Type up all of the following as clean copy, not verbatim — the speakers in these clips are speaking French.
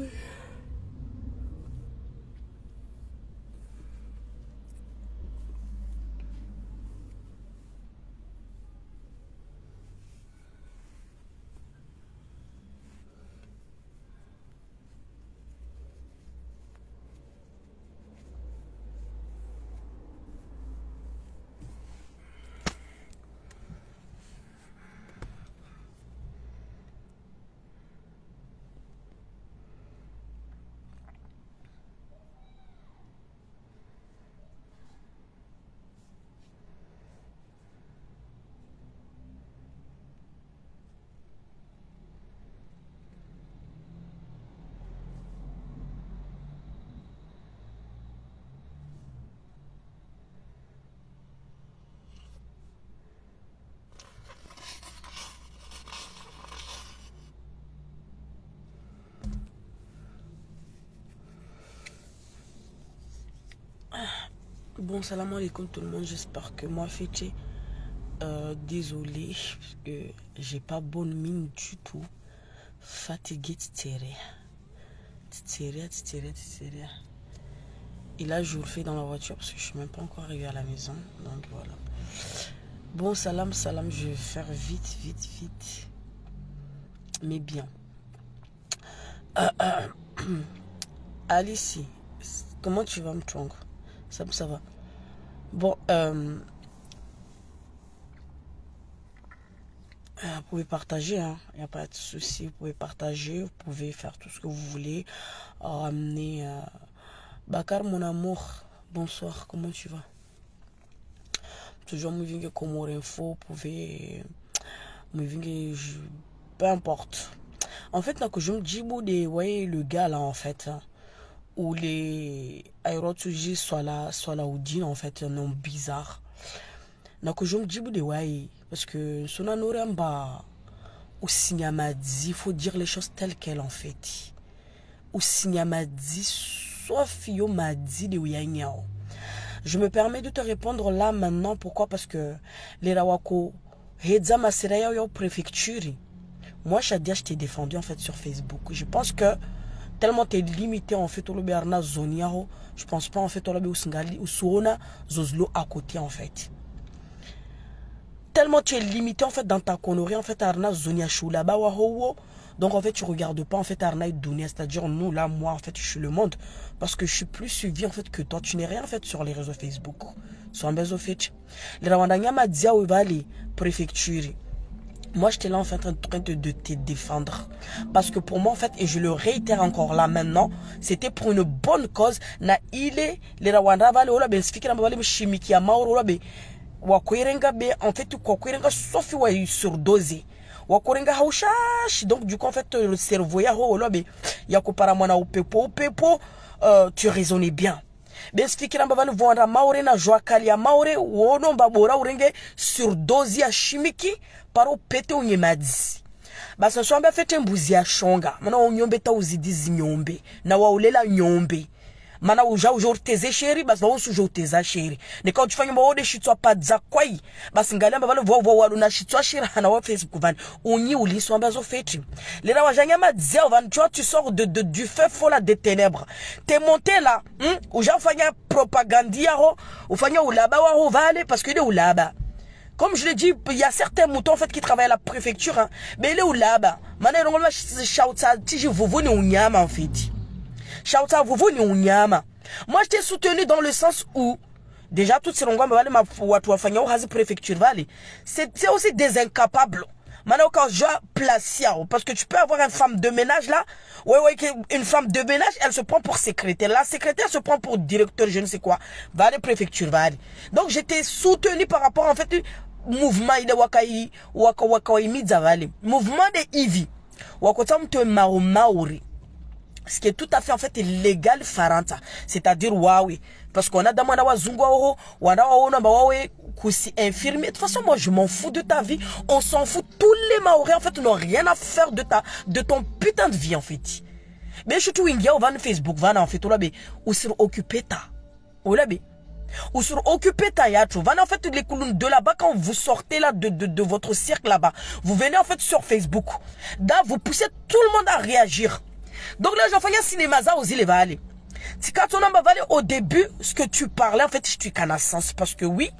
Bon, salam alaikum tout le monde, j'espère que moi fêté. Désolé, parce que j'ai pas bonne mine du tout. Fatigué, titiria. Et là, je vous le fais dans la voiture parce que je suis même pas encore arrivé à la maison. Donc voilà. Bon, salam, je vais faire vite. Mais bien. Alice, comment tu vas, Mtong? Ça va. Bon, vous pouvez partager, hein. Il n'y a pas de souci. Vous pouvez partager, vous pouvez faire tout ce que vous voulez. Ramener Bakar, mon amour, bonsoir, comment tu vas? Toujours me venir comme info, vous pouvez me venir, peu importe. En fait, là que je me dis, vous voyez le gars là, en fait, hein, où les aérotuji soit là Oudine, en fait, un nom bizarre. Là que je me dis, vous voyez, parce que son anoramba, ou Signamadi, il faut dire les choses telles qu'elles, en fait. Ou Signamadi, sauf yo m'a dit de Ouyagnao. Je me permets de te répondre là maintenant. Pourquoi? Parce que les Rawako, Hedza Maseraya yo préfecture. Moi, Shadia, je t'ai défendu en fait sur Facebook. Je pense que tellement t'es limité en fait au lobby Arna Zoniao, je pense pas en fait au lobby Usingali ou Suona Zozlo à côté en fait. Tellement tu es limité en fait dans ta connerie en fait Arna Zonia Shula Bawaho. Donc en fait tu regardes pas en fait Arna et Dunia, c'est-à-dire nous là moi en fait je suis le monde parce que je suis plus suivi en fait que toi. Tu n'es rien en fait sur les réseaux Facebook. Sur un besoin fait. Les Rwandanya m'a dit où va les préfectures. Moi, j'étais là en fait en train de te défendre. Parce que pour moi, en fait, et je le réitère encore là maintenant, c'était pour une bonne cause. Na ile, les Rwanda vale, ola ben, spiki na vale, chimiki ya mauro, ola ben, wakoirenga be, en fait, wakoirenga sauf wa surdosé. Wakoirenga haushash. Donc, du coup, en fait, le cerveau, ya ho, ola ben, yako paramana ou pepo, tu raisonnais bien. Ben spiki na vale, voanda maure na joa kalia maure, wono mbabora urenge surdosé ya chimiki. Paro pete unyemadi. Basa swamba fete mbuzi ya shonga. Mana unyombe ta uzidizi nyombe. Na waulela nyombe. Mana uja ujorteze sheri. Basa wausu ujorteza sheri. Nika uchifanya mba wode shitwa padza kwai. Basa ngalamba vale voa waluna shitwa sheri. Hana wa Facebook van. Unyi uli swamba zo fete. Lera wajanya madzia van. Tu vois tu sors du feu fola des ténèbres. T'es monté là. Uja ufanya propagandia ho. Ufanya ulaba wa ho vale. Parce que il est ulaba. Comme je l'ai dit, il y a certains moutons en fait qui travaillent à la préfecture, hein. Mais il est où là-bas? Maintenant, on va shouta, tiji vous ni unyama en fait. Shouta vous ni unyama. Moi, je t'ai soutenu dans le sens où déjà toutes ces longues vale ma watu wafanya hazi préfecture vale. C'est aussi des incapables. Maintenant, quand je place parce que tu peux avoir une femme de ménage là, ouais, une femme de ménage, elle se prend pour secrétaire. La secrétaire se prend pour directeur, je ne sais quoi. Vale préfecture vale. Donc, j'étais soutenu par rapport en fait mouvement de wakai midzavale, mouvement de Ivi, wakotam te maori, ce qui est tout à fait en fait légal faranta, c'est-à-dire waouh, parce qu'on a demandé à Zungo, infirmier. De toute façon, moi je m'en fous de ta vie, on s'en fout. Tous les Maoris en fait n'ont rien à faire de ton putain de vie en fait. Mais je suis tout india, on va sur Facebook, va en fait, ou sur occupé ta, ou sur occuper Tayacho. En fait, les colonnes de là-bas, quand vous sortez là de votre cercle là-bas, vous venez en fait sur Facebook. Là, vous poussez tout le monde à réagir. Donc là, j'en fais un cinéma, ça aussi, les valets. Si quand on a valé au début, ce que tu parlais, en fait, je suis qu'un sens. Parce que oui,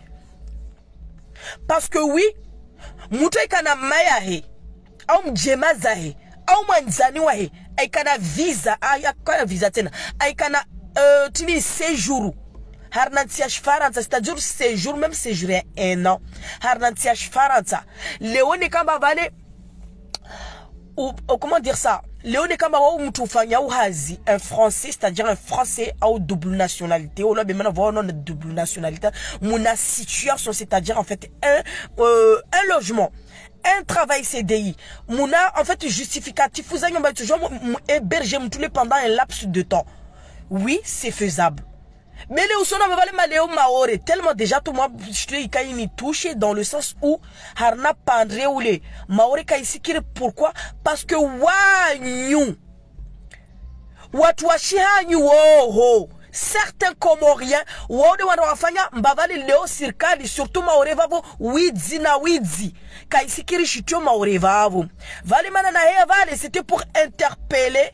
mouté kana mayahe, ou mjema zahe, ou manzani wahe, ay kana visa, ay kana visa tena, ay kana tini séjour. Harnantiach Faransa, c'est-à-dire séjour, même séjour 1 an. Harnantiach Faransa. Léoné Kamba Vale, ou comment dire ça? Léoné Kamba ou Moutoufanya ou Hazi, un français, c'est-à-dire un français à double nationalité. Ou là, ben maintenant, voilà, double nationalité. Mon situation, c'est-à-dire en fait un logement. Un travail CDI. Mouna, en fait, justificatif. Vous avez toujours hébergé pendant un laps de temps. Oui, c'est faisable. Mais les Ousona me valent maléo maore tellement déjà tout moi je te touché dans le sens où harna pandre ou les maore kaisikire pourquoi parce que wanyu watu washihanyu woho certains Comoriens wode wanafanya mbavali leo serikali surtout maore vavo widzi na widzi kaisikire shitio maore vavo vale mana na he vale c'était pour interpeller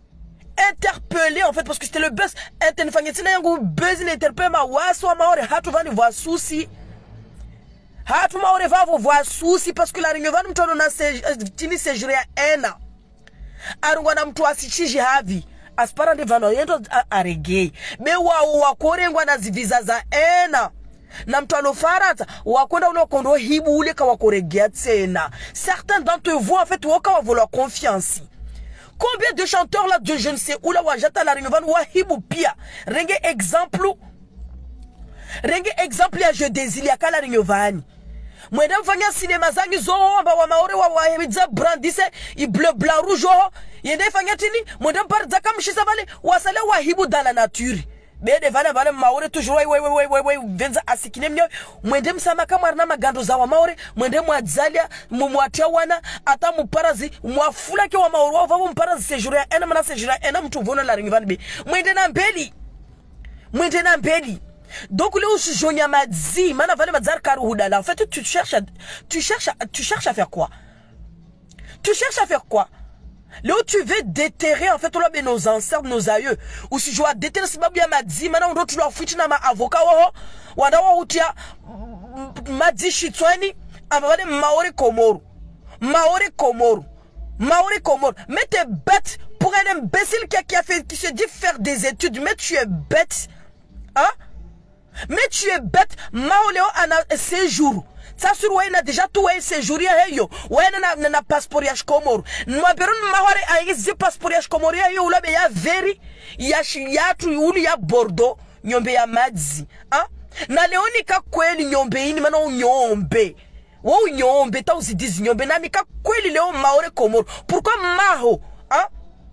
en fait parce que c'était le buzz interfangetina yangu buzz n'interpelle ma waso maore hatu vani voix souci hatu maore vavo voix souci parce que la réunion va mtono na tini séjour ya 1 an arungwa na mtu asichiji havi aspara de vano yendo arege me wa korengwa na visa za 1 an na mtu alofarata wakwenda unokondo hibu ule ka wakoregea tena certains d'entre vous en fait waka wa vouloir confiance. Combien de chanteurs là de je ne sais où là wajata la ringovan wahibu pia renge exemple ya je désile ya kala ringovani mwenda mfanya cinéma zangi zo amba wa maore wa hemidza brandise i bleu blanc rouge yende fanya tini mwenda mpara kama mshisa vale wasale wahibu dans la nature bede vale maore toujours we venza asikine mnyo mwende msama kama arna magando za wa maore mwende mwadzalia mumwatia wana ata muparazi mwafula ke wa maore wa vavo mparazi séjour ya ena mana séjour ya ena mtu vona la ringvan be mwende na mbeli donc le usijonya madzi mana vale madzar karuhuda là en fait tu cherches à faire quoi? Tu cherches à faire quoi? Là où tu veux déterrer en fait nos ancêtres, nos aïeux, ou si je dois déterrer si babu ya madzi, maintenant on doit fuir na ma avocat wadawa utia madzi shitwani, amavale maore komoro, mais t'es bête pour un imbécile qui se dit faire des études, mais tu es bête, hein? Mais tu es bête, maoleo ana séjour. Ça sur ouais na déjà tout ouais séjour ya yo ouais na passeport ya Komoro no beron mahore aizi passeport ya Komoro ya yo ulabe ya veri ya tu uli ya Bordeaux nyombe ya madzi ah na leoni ka kweli nyombe ini mana nyombe wo nyombe ta usidizi nyombe nani ka kweli leo mahore Komoro pourquoi maho ah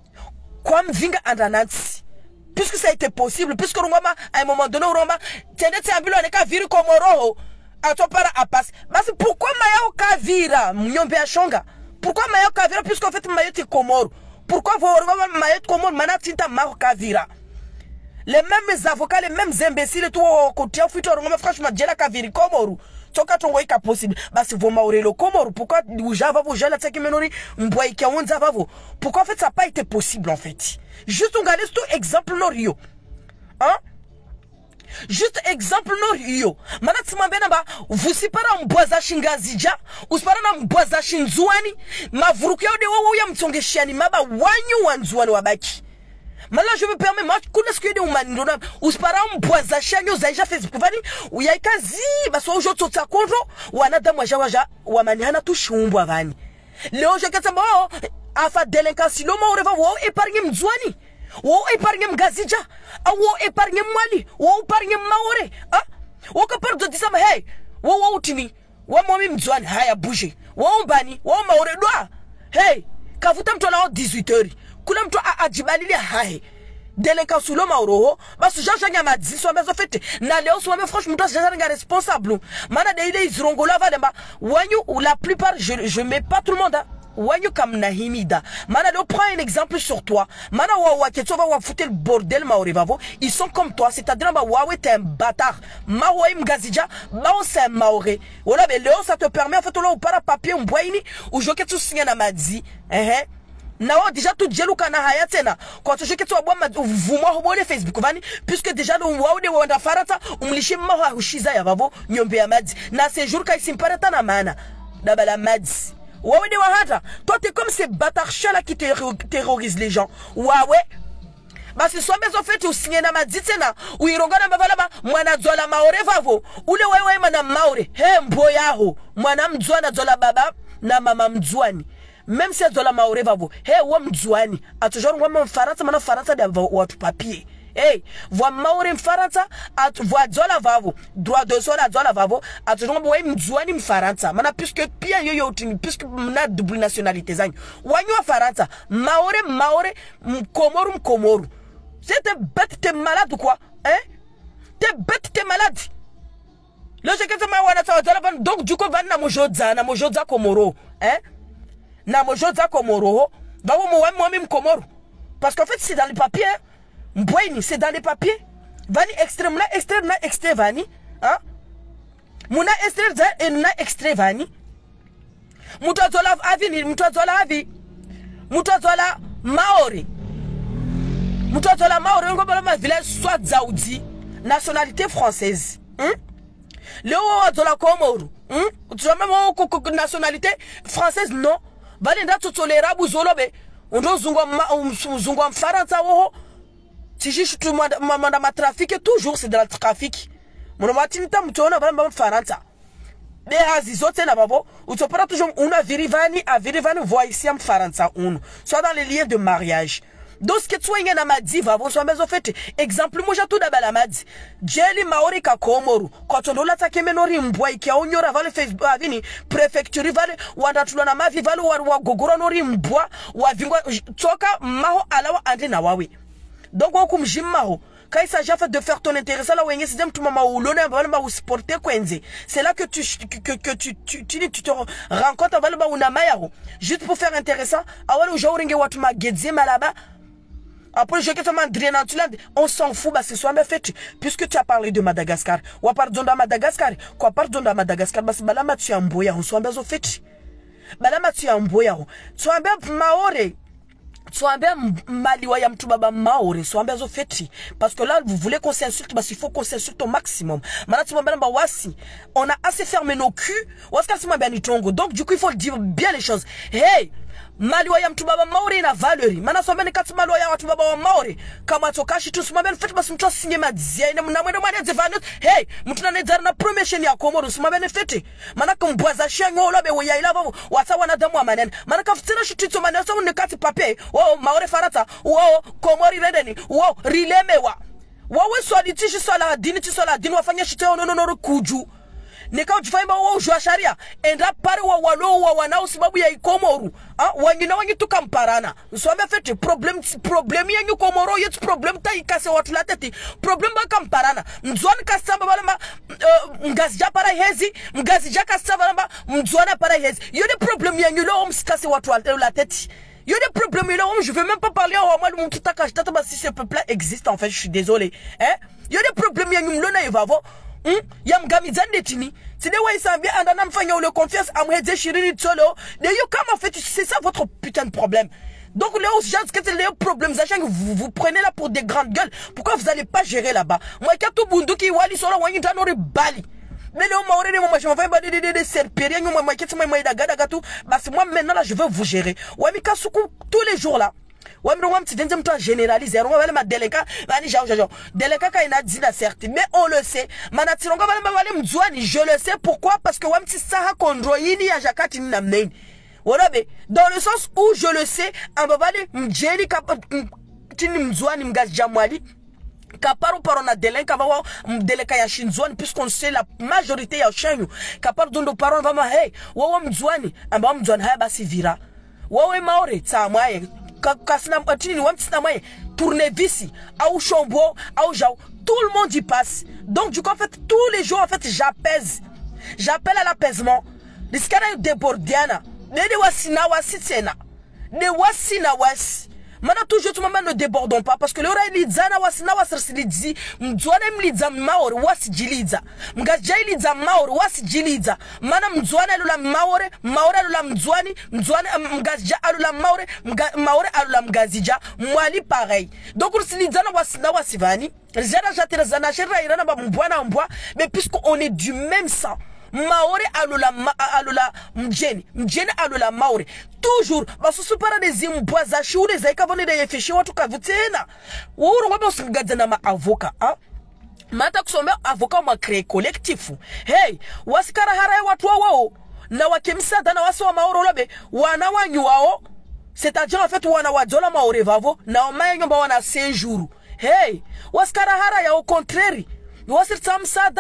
kwa mvinga andanansi puisque ça a été possible puisque Rongoma à un moment donné Rongoma tendete ambilo neka viri Komoro atopara apas basi pourquoi mayao kavira mnyombe ya shonga pourquoi mayao kavira puisqu'en fait mayoti Komoro pourquoi vous mayoti Komoro manatinta mao kavira les mêmes avocats les mêmes imbéciles tout côté futur ngoma franchement jela kaviri Komoro toka tongo ika possible basi vous maurelo Komoro pourquoi ujava vous jela tsaki menori mbwa ikiaonza vavo pourquoi en fait ça n'a pas été possible en fait juste on regarde tout exemple no Rio hein. Juste exemple no hiyo. Mana tsimambena ba vusipara mbwaza shingazija, usipara na mbwaza shinzuani, mavuruku yao de wawo ya mtsongeshani maba wanyu wanzuani wabaki. Mana je me permets moi kuna siku de umanindona usipara mbwaza shanyo zaija Facebook vani uyaika zi baso ujo tsotsa konjo wanadamu waja wamani hana tushumbwa vani. Leo je katamba afa delinquance lo ma ureva wo epargne mzuani. Wo epargne mgazija wo epargne mwali wo epargne maore ah wo ka pardo disama hey wo utini wo momi mzwani haya bouger wo mbani wo maore doa hey kavuta mtu na 18h kuna mtu ajibalili hai delinquance lo maoro basu jaja nyama dziso mezo fete na leo so me franchement mtu jaja nga responsable mana de ile izrongola valemba wanyu la plupart je mets pas tout le monde hein. Wanyu kamna himida. Mana le prends un exemple sur toi. Mana wa ketova wa foutre le bordel maorevavo. Ils sont comme toi. C'est-à-dire bah wawe t'es un bâtard. Maoe mgazija. Mao c'est un maoré. Voilà mais Léo ça te permet en fait là ou para papier un boini ou je que tu signes na madzi. Nawa déjà tout jelu kana haya tena kwa toshe kitu abwa vumwa hobole Facebook vani puisque déjà lo waude wanda farata umlishi mma hushiza ya babo nyombe ya madzi na ce jour kai simparata na mana dabala madzi waude wahata toi t'es comme ces bâtards là qui terrorisent les gens wawe basi swambe zo feti usinye na madzi tena uirongana mavala ba mwana dzola maore vavo ule wewe mana maore he mbo yaho mwana mdzwana dzola baba na mama mdzwani. Même si elle a maore vavo, hey, wam mzwani, a toujours wam mfaransa, mana faransa de watu papier. Hey, voa maore mfaransa, at voa zola vavo, droit de sol à zola vavo, a toujours wam mzwani mfaransa, mana puisque pia yo puisque na double nationalité zang. Wanyo faransa, maore, mkomoru. C'était bête, t'es malade ou quoi? Hein? T'es bête, t'es malade. Donc du coup, van na mojodza komoro, hein? Na mojoza komoro va moi-même komoro parce qu'en fait c'est dans les papiers mbweni c'est dans les papiers vani extrêmement extrait vani hein muna extrait za et na extrait vani mutazola avi mutazola maori ngobala ma village soit zaoudi nationalité française le wazola komoro tu vois même nationalité française non Valenda tutolera buzolobe ondo zungwa mfaransa woho tijishi tu manda ma trafic toujours c'est de la trafic mon matinita mutona bamba mfaransa de hazi zote na babo utopara toujours una virivani voit ici mfaransa uno soit dans les liens de mariage. Donc ce que tu as na diva bon so mezo fete exemple moi j'ai tout d'abord madi jeli maori ka komoru quand on la take menori mbwa iki onyora vale Facebook avini préfecture vale wanda tulona mavi vale wa gogoro nori mbwa wa vingwa toka maho alawa ande na wawe donc on maho quand il s'agit de faire ton intérêt là où c'est même tout maman ou l'honneur va le supporter kwenze c'est là que tu te rencontres avec le bauna mayaro juste pour faire intéressant awale ujaurenge watu magedze malaba. Après, je on s'en fout, bah, c'est soit fait, puisque tu as parlé de Madagascar. Ou pardon de Madagascar. Quoi, pardon de Madagascar, bah, c'est balama tu en boya, on soit bien fait. Balama tu en boya, soit bien maore. Soit bien maliwaya mtubaba maore, soit bien fait. Parce que là, vous voulez qu'on s'insulte, bah, il faut qu'on s'insulte au maximum. Maintenant, bah, wasi. On a assez fermé nos culs. Donc, du coup, il faut dire bien les choses. Hey! Maliwa ya mtubaba maori na Valerie mana someni kati maliwa ya mtubaba wa maori kama tokashi tu sumabel fait basi mtu asinye madzia ina mnamwenda mwana zevanut hey mtu na nedzara na promotion ya komodo sumabel fete mana kumbwaza shango lobe weya ila babo watawa na damu amanene mana kafutina shitito manene so ne kati pape maori farata komori redeni rilemewa we swalitishi swala dini wafanya shiteo no kuju Nika ujifaima ujua sharia enda pare walo wanao sababu ya ikomoru wengine wengi tukamparana nswame fete problem yenyu komoro yet problem ta ikase watu lateti problem ba kamparana mzwana kasamba balama ngazija para hezi ngazija kasamba balama mzwana para hezi yode problem yenyu lo msikase watu lateti yode problem yenyu je veux même pas parler au moins mon tutaka jtata si ce peuple existe en fait je suis désolé yode problem yenyu mlona evavo Yam gamizande tini. C'est des way ça vient andana mfanya le confiance amrede shirini tsolo. De yo comme en fait c'est ça votre putain de problème. Donc les gens que c'est les problèmes sachant que vous prenez là pour des grandes gueules. Pourquoi vous allez pas gérer là-bas? Moi kato bunduki wali solo wanyi tanori bali. Mais le maore de moi je m'en vais de serpéria moi moi daga gatu parce moi maintenant là je veux vous gérer. Ouais mais kasuku tous les jours là. Ouais mais moi petit deuxième temps généraliser on va ma déléka bani jao déléka ka ina dina certes mais on le sait manatironga bale mzwani je le sais pourquoi parce que ouais petit saha kondroyini ya jakati ni namneni walabe dans le sens où je le sais en babale mjeli ka tini mzwani mgazi jamwali Kaparo parona delenka va deleka ya shinzwani puisqu'on sait la majorité ya shanyu kaparo dondo parona va hey wawa mzwani amba mzwani haya basi vira wawe maore tsamwaye kasina atini wamtsina maye tournevis au chombo au jao tout le monde y passe donc du coup en fait tous les jours en fait j'appelle à l'apaisement diskana debordiana de wasina wasitsena de wasina was Mana toujours tu maman ne débordons pas parce que le ora ilizana wasina wasirsilidzi mdzwane mlidza maori wasijiliza mgajai lidza maori wasijiliza mana mdzwane alula maori maori alula mdzwani mdzwane mgajja alula maori maori alula mgazija mwali pareil donc ursilidzana wasina wasivani jana jaterezana shira irana ba mbwana mbwa mais puisqu'on est du même sang Maori alula mjeni alula maori toujours basusupara nezimbwa za shule zaikavone deyefeshi watu kavutena wuru ngombe usingadza ma avoka mata kusomea avoka ma créer collectif hey wasikara harai watu wao na wakemsada na wasi wa maori lobe wana wanyu wao c'est-à-dire en fait wana wajola maori vavo na omaye nyomba wana 5 jours hey wasikara harai au contraire wasirta msada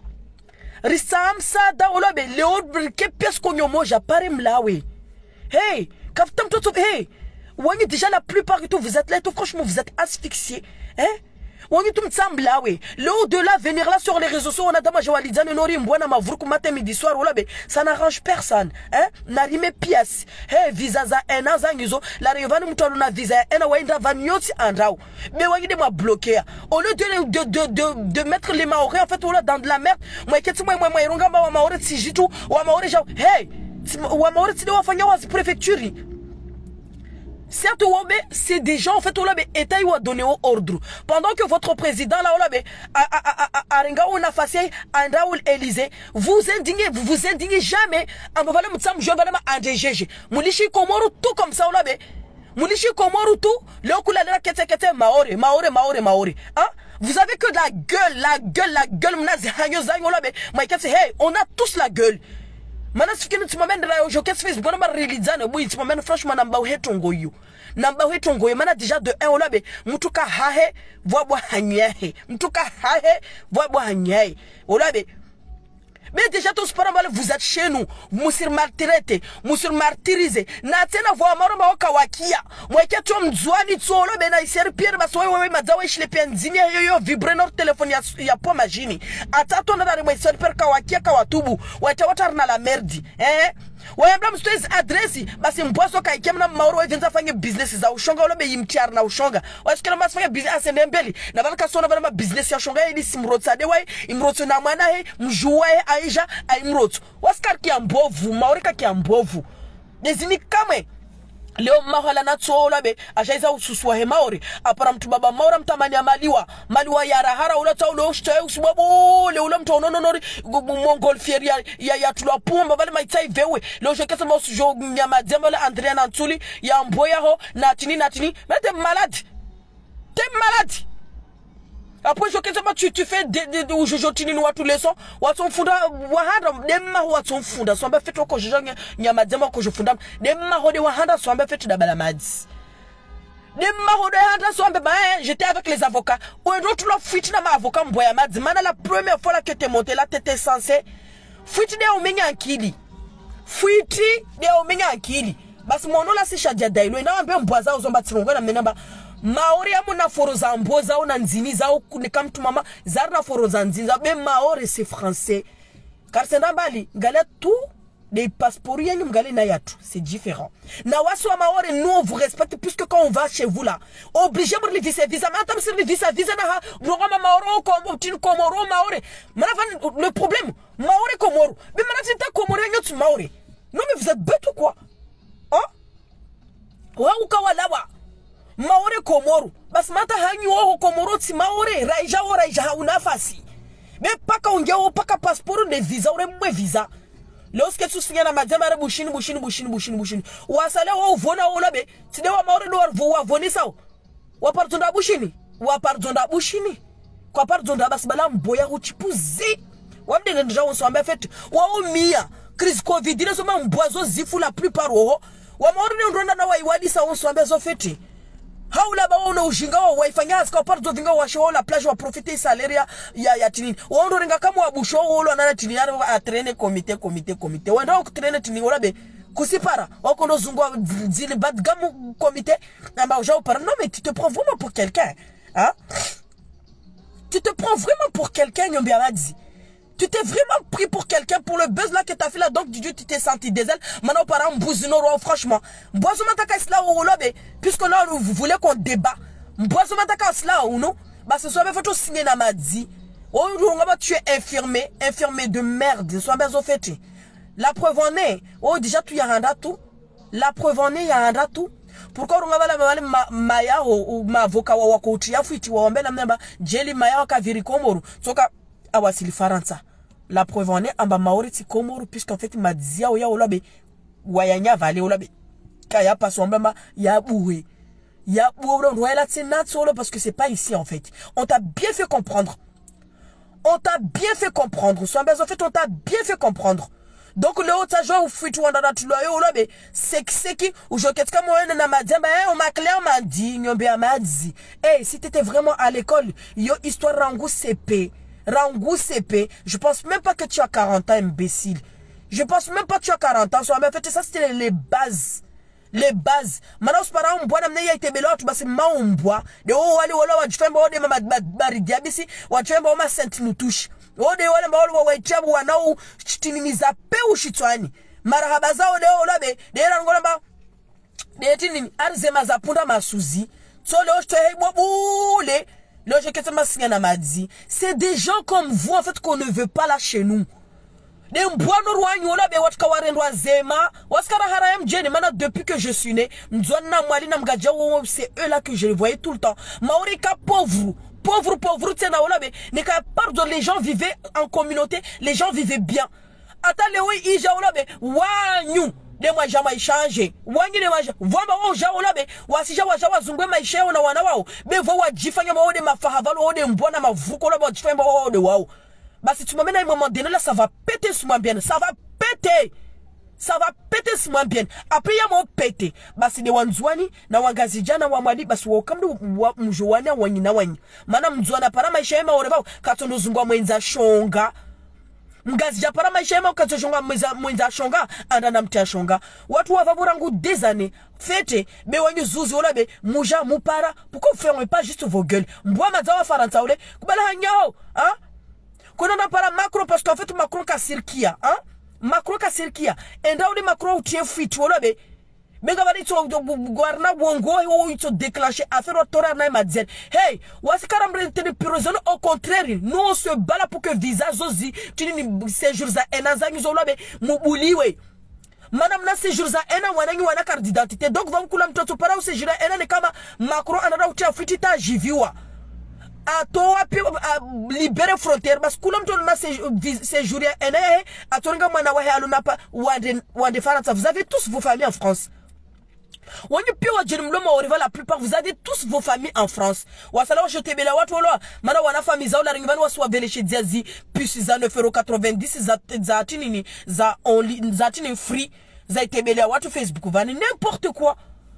Rissam sada olobe leo ke pièce qu'on moja pare mlawe. Hey, kaftam tout hey. Wani déjà la plupart du tout vous êtes là tout franchement vous êtes asphyxiés. Hein? Wani tout mtsamlawe. Là de là venir là sur les réseaux sociaux on a dama jawalizane nori mbwana mavruku matin midi soir olobe ça n'arrange personne. Hein? Narime pièce. Hey, visa za ena za ngizo la revani mtu na visa ena waenda vanyoti andrau. Mais wani de m'a bloqué. Au lieu de mettre les Maoris en fait dans de la merde, moi qu'est-ce moi ironga ba Maoris si jitu wa Maoris genre hey wa Maoris si de wafanya wa préfecture. Certes, c'est des gens en fait où l'abé état ou a donné au ordre. Pendant que votre président là où l'abé a renga ou n'a fassé Andra ou Élysée, vous vous indignez jamais. En me valant m'tsam je vais à DGG. Moulichi Komoro tout comme ça où l'abé. Moulichi Komoro tout. Le coup là kete Maori. Hein? Vous avez que de la gueule. Mnazi hanyo zanyo l'abé. Mais qu'est-ce hey, on a tous la gueule. Mana sifikini tumamende la yo qu'est-ce fait bon ma réalisane oui tumamende franchement namba uhetongo yo mana déjà de 1 olabe mutuka hahe voix hanyahe mutuka hahe voix hanyahe olabe mais déjà tous par mal vous êtes chez nous musir maltraité musir martyrisé na tena voix maroma wakawakia mweke tu mzwani tsolo be na iseri pierre basowe wewe mazawa ishile pia nzini yo vibre notre téléphone ya po majini atato na dari mweseri per kawakia kawatubu watawatar na la merdi wayambla mstoiz adresi basi mbwaso kaikemna maoro wevenza fanye business za ushonga olobe yimtiar na ushonga wasikela masifanya business asendembeli na balaka sona bana business ya ushonga ili simrotsade wai imrotso na mwana he mjuwae aija aimrotso waskar kiambovu maorika kiambovu nezini kamwe leo mahala na tsola be ashaiza ususwa he maori apara mtu baba maora mtamani ya maliwa ya rahara ula taulo ushtaye usibabo le ula mtu ononori mongol fieri ya tulapumba vale maitai vewe leo shekesa ma usujo nyama dzemba le Andrea na Ntuli ya mboya ho natini mais t'es malade. Après je sais pas tu fais de où je tini nous tous les sons watson funda wahanda demma watson funda so fait ko je nyama dzema ko je funda demma ho de wahanda so fait da balamadi demma ho de handa so ba j'étais avec les avocats ou d'autres la fuite na ma avocat mboya madi mana la première fois là que tu es monté là tu étais censé fuite de omenya akili basi mono la si shadia dailo na ambe mbwaza uzomba tsironga na menamba Maori amu na foro za mboza au na nzini za au kama mtu mama zar na foro za nzini za mais Maori c'est français car c'est nambali ngale tout les passeports yenyu mgale na yatu c'est différent na wasu wa Maori nous on vous respecte puisque quand on va chez vous là obligé pour les visa mais attends sur les visa na ha broma Maoro comme tin Komoro Maori mana le problème Maori Komoro mais mana tinta Komoro yenyu Maori non mais vous êtes bête ou quoi hein wa ukawalawa Maori Komoro basi mata hanyu ho Komoro ti Maori raija hauna fasi me paka ongeo paka passeport de visa ore mwe visa lorsque tu signa na madama re bushini wasale ho vona olabe tide wa Maori do wa voni sao wa pardonda bushini kwa pardonda basi bala mboya ho chipuzi wa mdenge nja on so ambe fait wa omia crise covid ile so mboazo zifu la plupart ho wa Maori ne ndonda na wa iwadisa on so ambe zo feti haula ba ona ushinga wa waifanya aska parto vinga wa show la plage wa profiter salaire ya tinini wondo renga kama abusho wolo na tinini a traîner comité wenda ku traîner tinini wala be kusipara wako ndo zungwa zile bad gamu comité amba ujao para non mais tu te prends vraiment pour quelqu'un hein tu te prends vraiment pour quelqu'un nyombi abadi Tu t'es vraiment pris pour quelqu'un, pour le buzz là que t'as fait là, donc tu t'es senti des ailes. Maintenant, par exemple, Bouzino, franchement. Boisement ta casse là, puisque là, vous voulez qu'on débat. Boisement ta casse là, ou non? Bah, ce soit, il faut tout signer dans ma dit. Oh, tu es infirmé de merde. Soit bien au fait. La preuve en est. Oh, déjà, tu y as un tout. La preuve en est, il y a un tout. Pourquoi on va maya ou ma avocat wa coach ya fuiti wa mbela mnamba jeli maya ka viri komoro soka awasili faransa. La preuve en est amba maori ti komoro puisqu'en fait ma dizia o ya olabe wayanya vale olabe kaya paso mbamba ya boué ya boué royala tsinat solo parce que c'est pas ici en fait. On t'a bien fait comprendre. On t'a bien fait comprendre. Soit en fait on t'a bien fait comprendre. Donc le haut joie ou fuit ou andana tu loyo lobe c'est qui ou je qu'est-ce que moi na m'a dit on m'a clairement dit nyombe m'a dit eh si t'étais vraiment à l'école yo histoire rangou CP je pense même pas que tu as 40 ans imbécile. Je pense même pas que tu as 40 ans. Soit en fait ça c'était les bases. Les bases. Maintenant, c'est pas un bois d'amener a été belot, bah c'est ma on bois. De oh, allez, voilà, tu fais un bois de ma baridiabisi, ou tu fais un bois ma sainte nous touche. Oh, de voilà, ma ouais, tu as bois, ou ch'tinimiza pe ou chitwani. Marahabaza, ou de oh, là, de l'angola, de tinini, arzema zapunda ma souzi. So, le je te boule. Le je qu'est-ce que ma signana m'a dit. C'est des gens comme vous, en fait, qu'on ne veut pas là chez nous. Depuis que je suis né, c'est eux là que je les voyais tout le temps. Maorika pauvre, pardon, les gens vivaient en communauté, les gens vivaient bien. Moi jamais changé. Wangi de maja. Vamba o jaola be. Wasija wajawa zungwe maisha na wana wao. Be vowa jifanya maode mafahavalo ode mbona mavuko la bo jifanya ode wao. Bah si tu m'amènes à un moment donné là, ça va péter sur moi bien. Ça va péter. Ça va péter sur moi bien. Après, il y a mon péter. Bah si de wanzwani, na wangazija na wamadi, bah si wakamdu mjouani na wani na wani. Mana mzwana para maisha yema orevao, katono zungwa mwenza shonga. Mgazija para maisha yema kato shonga mwenza shonga, anda na mtia shonga. Watu wavavurangu des années. Fete, be wanyu zuzi ola be, muja, mupara. Pourquoi vous fermez pas juste vos gueules? Mboua mazawa faransa ole, kubala hanyao, hein? Qu'on a pas Macron parce qu'en fait Macron ka sirkia hein Macron ka sirkia et là où Macron ou tient fuite voilà be gavani to gouverna wongo o ito déclencher affaire au torar na madzen hey wasi karambre te pirozone au contraire nous on se bat là pour que visa zozi tu ni séjour za enazangi zola be mubuliwe madame na séjour za ena wanangi wana carte d'identité donc va kula mtoto para au séjour ena ni kama Macron anada utia fuite ta jiviwa à toi libérer frontière parce que l'homme tourne séjour ene à toi ngama wa haluna pa wande faransa. Vous avez tous vos familles en France. La plupart vous avez tous vos familles en France. Wasala je te bela watu wala mana wana famille za la ringvan waswa vele chez diazi plus za 9,90 za tinini za only za tinini free za tebela watu Facebook vani n'importe quoi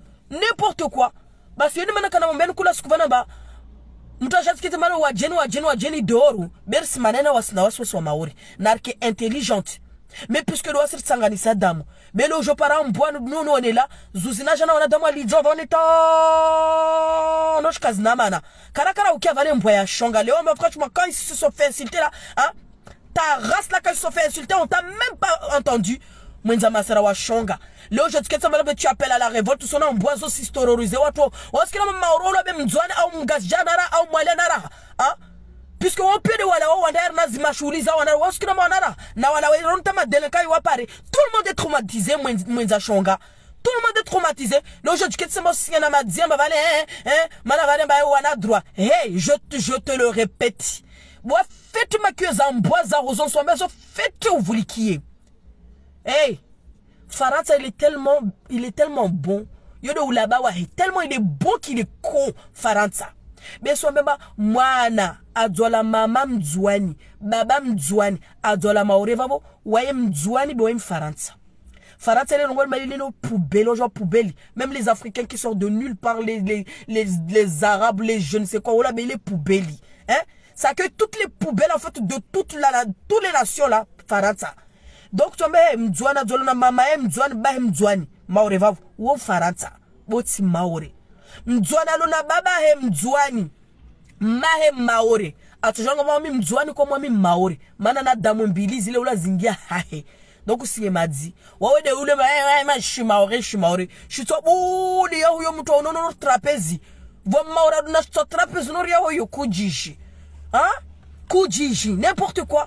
parce que mana kana mbeni kula sikuvana ba mtajatskite mano wa jeni doru bersi manena wasna waswa maori narke intelligente. Mais puisque le wasir sangani sadam mais le jour par an bois nous on est là zuzina jana on a dama lidzo on est en noche kazna mana karakara ukia vale mboya shonga leo mais franchement quand ils se sont fait insulter là hein ta race là quand ils se sont fait insulter on t'a même pas entendu mwenza masara wa shonga leo je tiketa malabe tu appelles à la révolte son en bois aussi terrorisé watu wasikila maorolo be mzwana au mgazjanara au mwalenara hein puisque on peut de wala wanda nazima shuliza wana wasikila mwanara na wana weronta madeleka wapare tout le monde est traumatisé mwenza shonga tout le monde est traumatisé le je tiketa mo siana madzia ba vale mana vale ba wana droit hey je te le répète moi faites ma queue en bois à roson soit mais faites que vous voulez qui est. Hey, Faransa il est tellement bon. Yodo ulabawa tellement il est bon qu'il est con Faransa. Mais soit même mwana adola mama mzwani, baba mzwani adola maore vavo, waye mzwani boye Faransa. Faransa les ngol malile no poubelle, genre poubelle. Même les Africains qui sortent de nulle part, les Arabes, les je ne sais quoi, là mais les poubelles. Hein? Ça accueille toutes les poubelles en fait de toutes les nations là, Faransa. Donc tu mets mzwana zolona mama mzwani ba mzwani maore vavu wo Faransa boti maore mzwana lona baba he mzwani mahe maore atujanga mami mzwani kwa mami maori mana na damu mbili zile ula zingia hahe donc si madi wawe de ule ma shimaori shito buli ya huyo mtu ono trapezi vo maora na sto trapezi no ya huyo kujiji hein kujiji n'importe quoi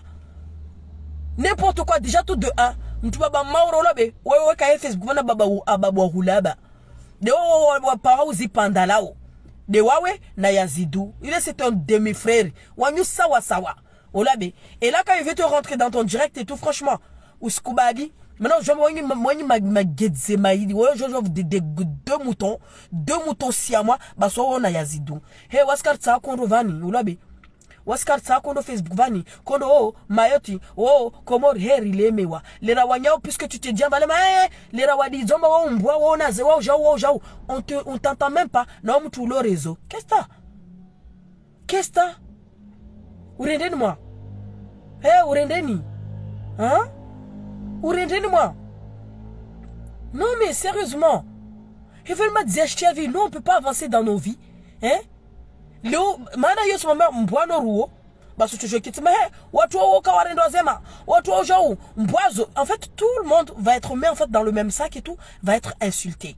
déjà tout de un mtu baba maora lobe wewe ka Facebook bana baba ababu hulaba de wa para uzipanda lao de wawe na Yazidou il est c'est un demi-frère wanyu sawa olabe et là quand il veut te rentrer dans ton direct et tout franchement ou skubadi maintenant je vois ma gedze maïdi ouais je vois deux moutons siamois bah so na Yazidou hey waskar tsa kondo vani olabe waskar tsa kondo Facebook vani kondo oh mayoti oh komor heri lemewa lera wanyao puisque tu te dis vale ma lera wadi zomba wa mbwa wa na ze wa jao on t'entend même pas non mtu le réseau qu'est-ce que urendeni moi urendeni hein urendeni moi non mais sérieusement ils veulent me dire je vie nous on peut pas avancer dans nos vies hein leo maana hiyo simama mbwano ruo basi tuchokitime watu wao kawarendo zema watu wao jao mbwazo en fait tout le monde va être mis en fait dans le même sac et tout va être insulté.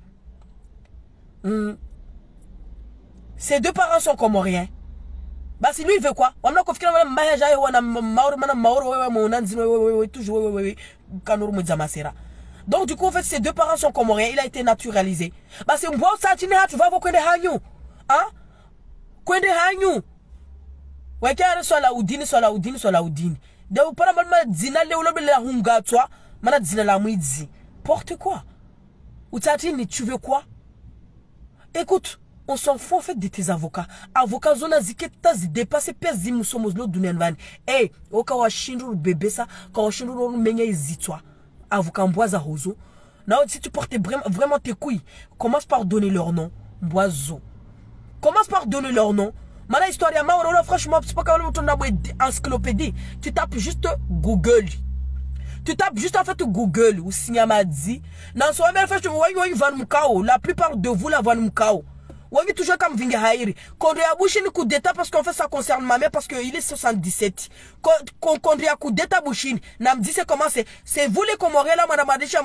Ses deux parents sont comoriens. Bah si lui il veut quoi? On a confié à Maya Jaye ou à Mauro toujours Kanuru Muzamasera. Donc du coup en fait ses deux parents sont comoriens, il a été naturalisé. Bah c'est mbwa ça tu vas voir kwende hanyu. Hein? Kwende hanyu. Wekere swala udini. De upana malma zina le ulobe la hunga toi, mana zina la mwizi. Porte quoi? Utatini tu veux quoi? Écoute, on s'en fout en fait de tes avocats. Avocats zona ziketa zi dépassé pezi musomozlo dunenvan. Eh, oka wa shinru bébé ça, quand wa shinru menye izitwa. Avocat mboaza hozo. Non, si tu portes vraiment tes couilles, commence par donner leur nom. Mboazo. Commence par donner leur nom. Mana histoire ya mauro franchement c'est pas comme ton encyclopédie. Tu tapes juste Google. Tu tapes juste en fait Google ou Sinyamadi. Dans son même fait tu vois van mukao. La plupart de vous la van mukao. Wani toujours comme vinga hairi. Quand il y a bouché le coup d'état parce qu'en fait ça concerne ma mère parce qu'il est 77. Quand il y a coup d'état bouchine, n'a me dit c'est comment c'est vous les Comoriens là madame Adesha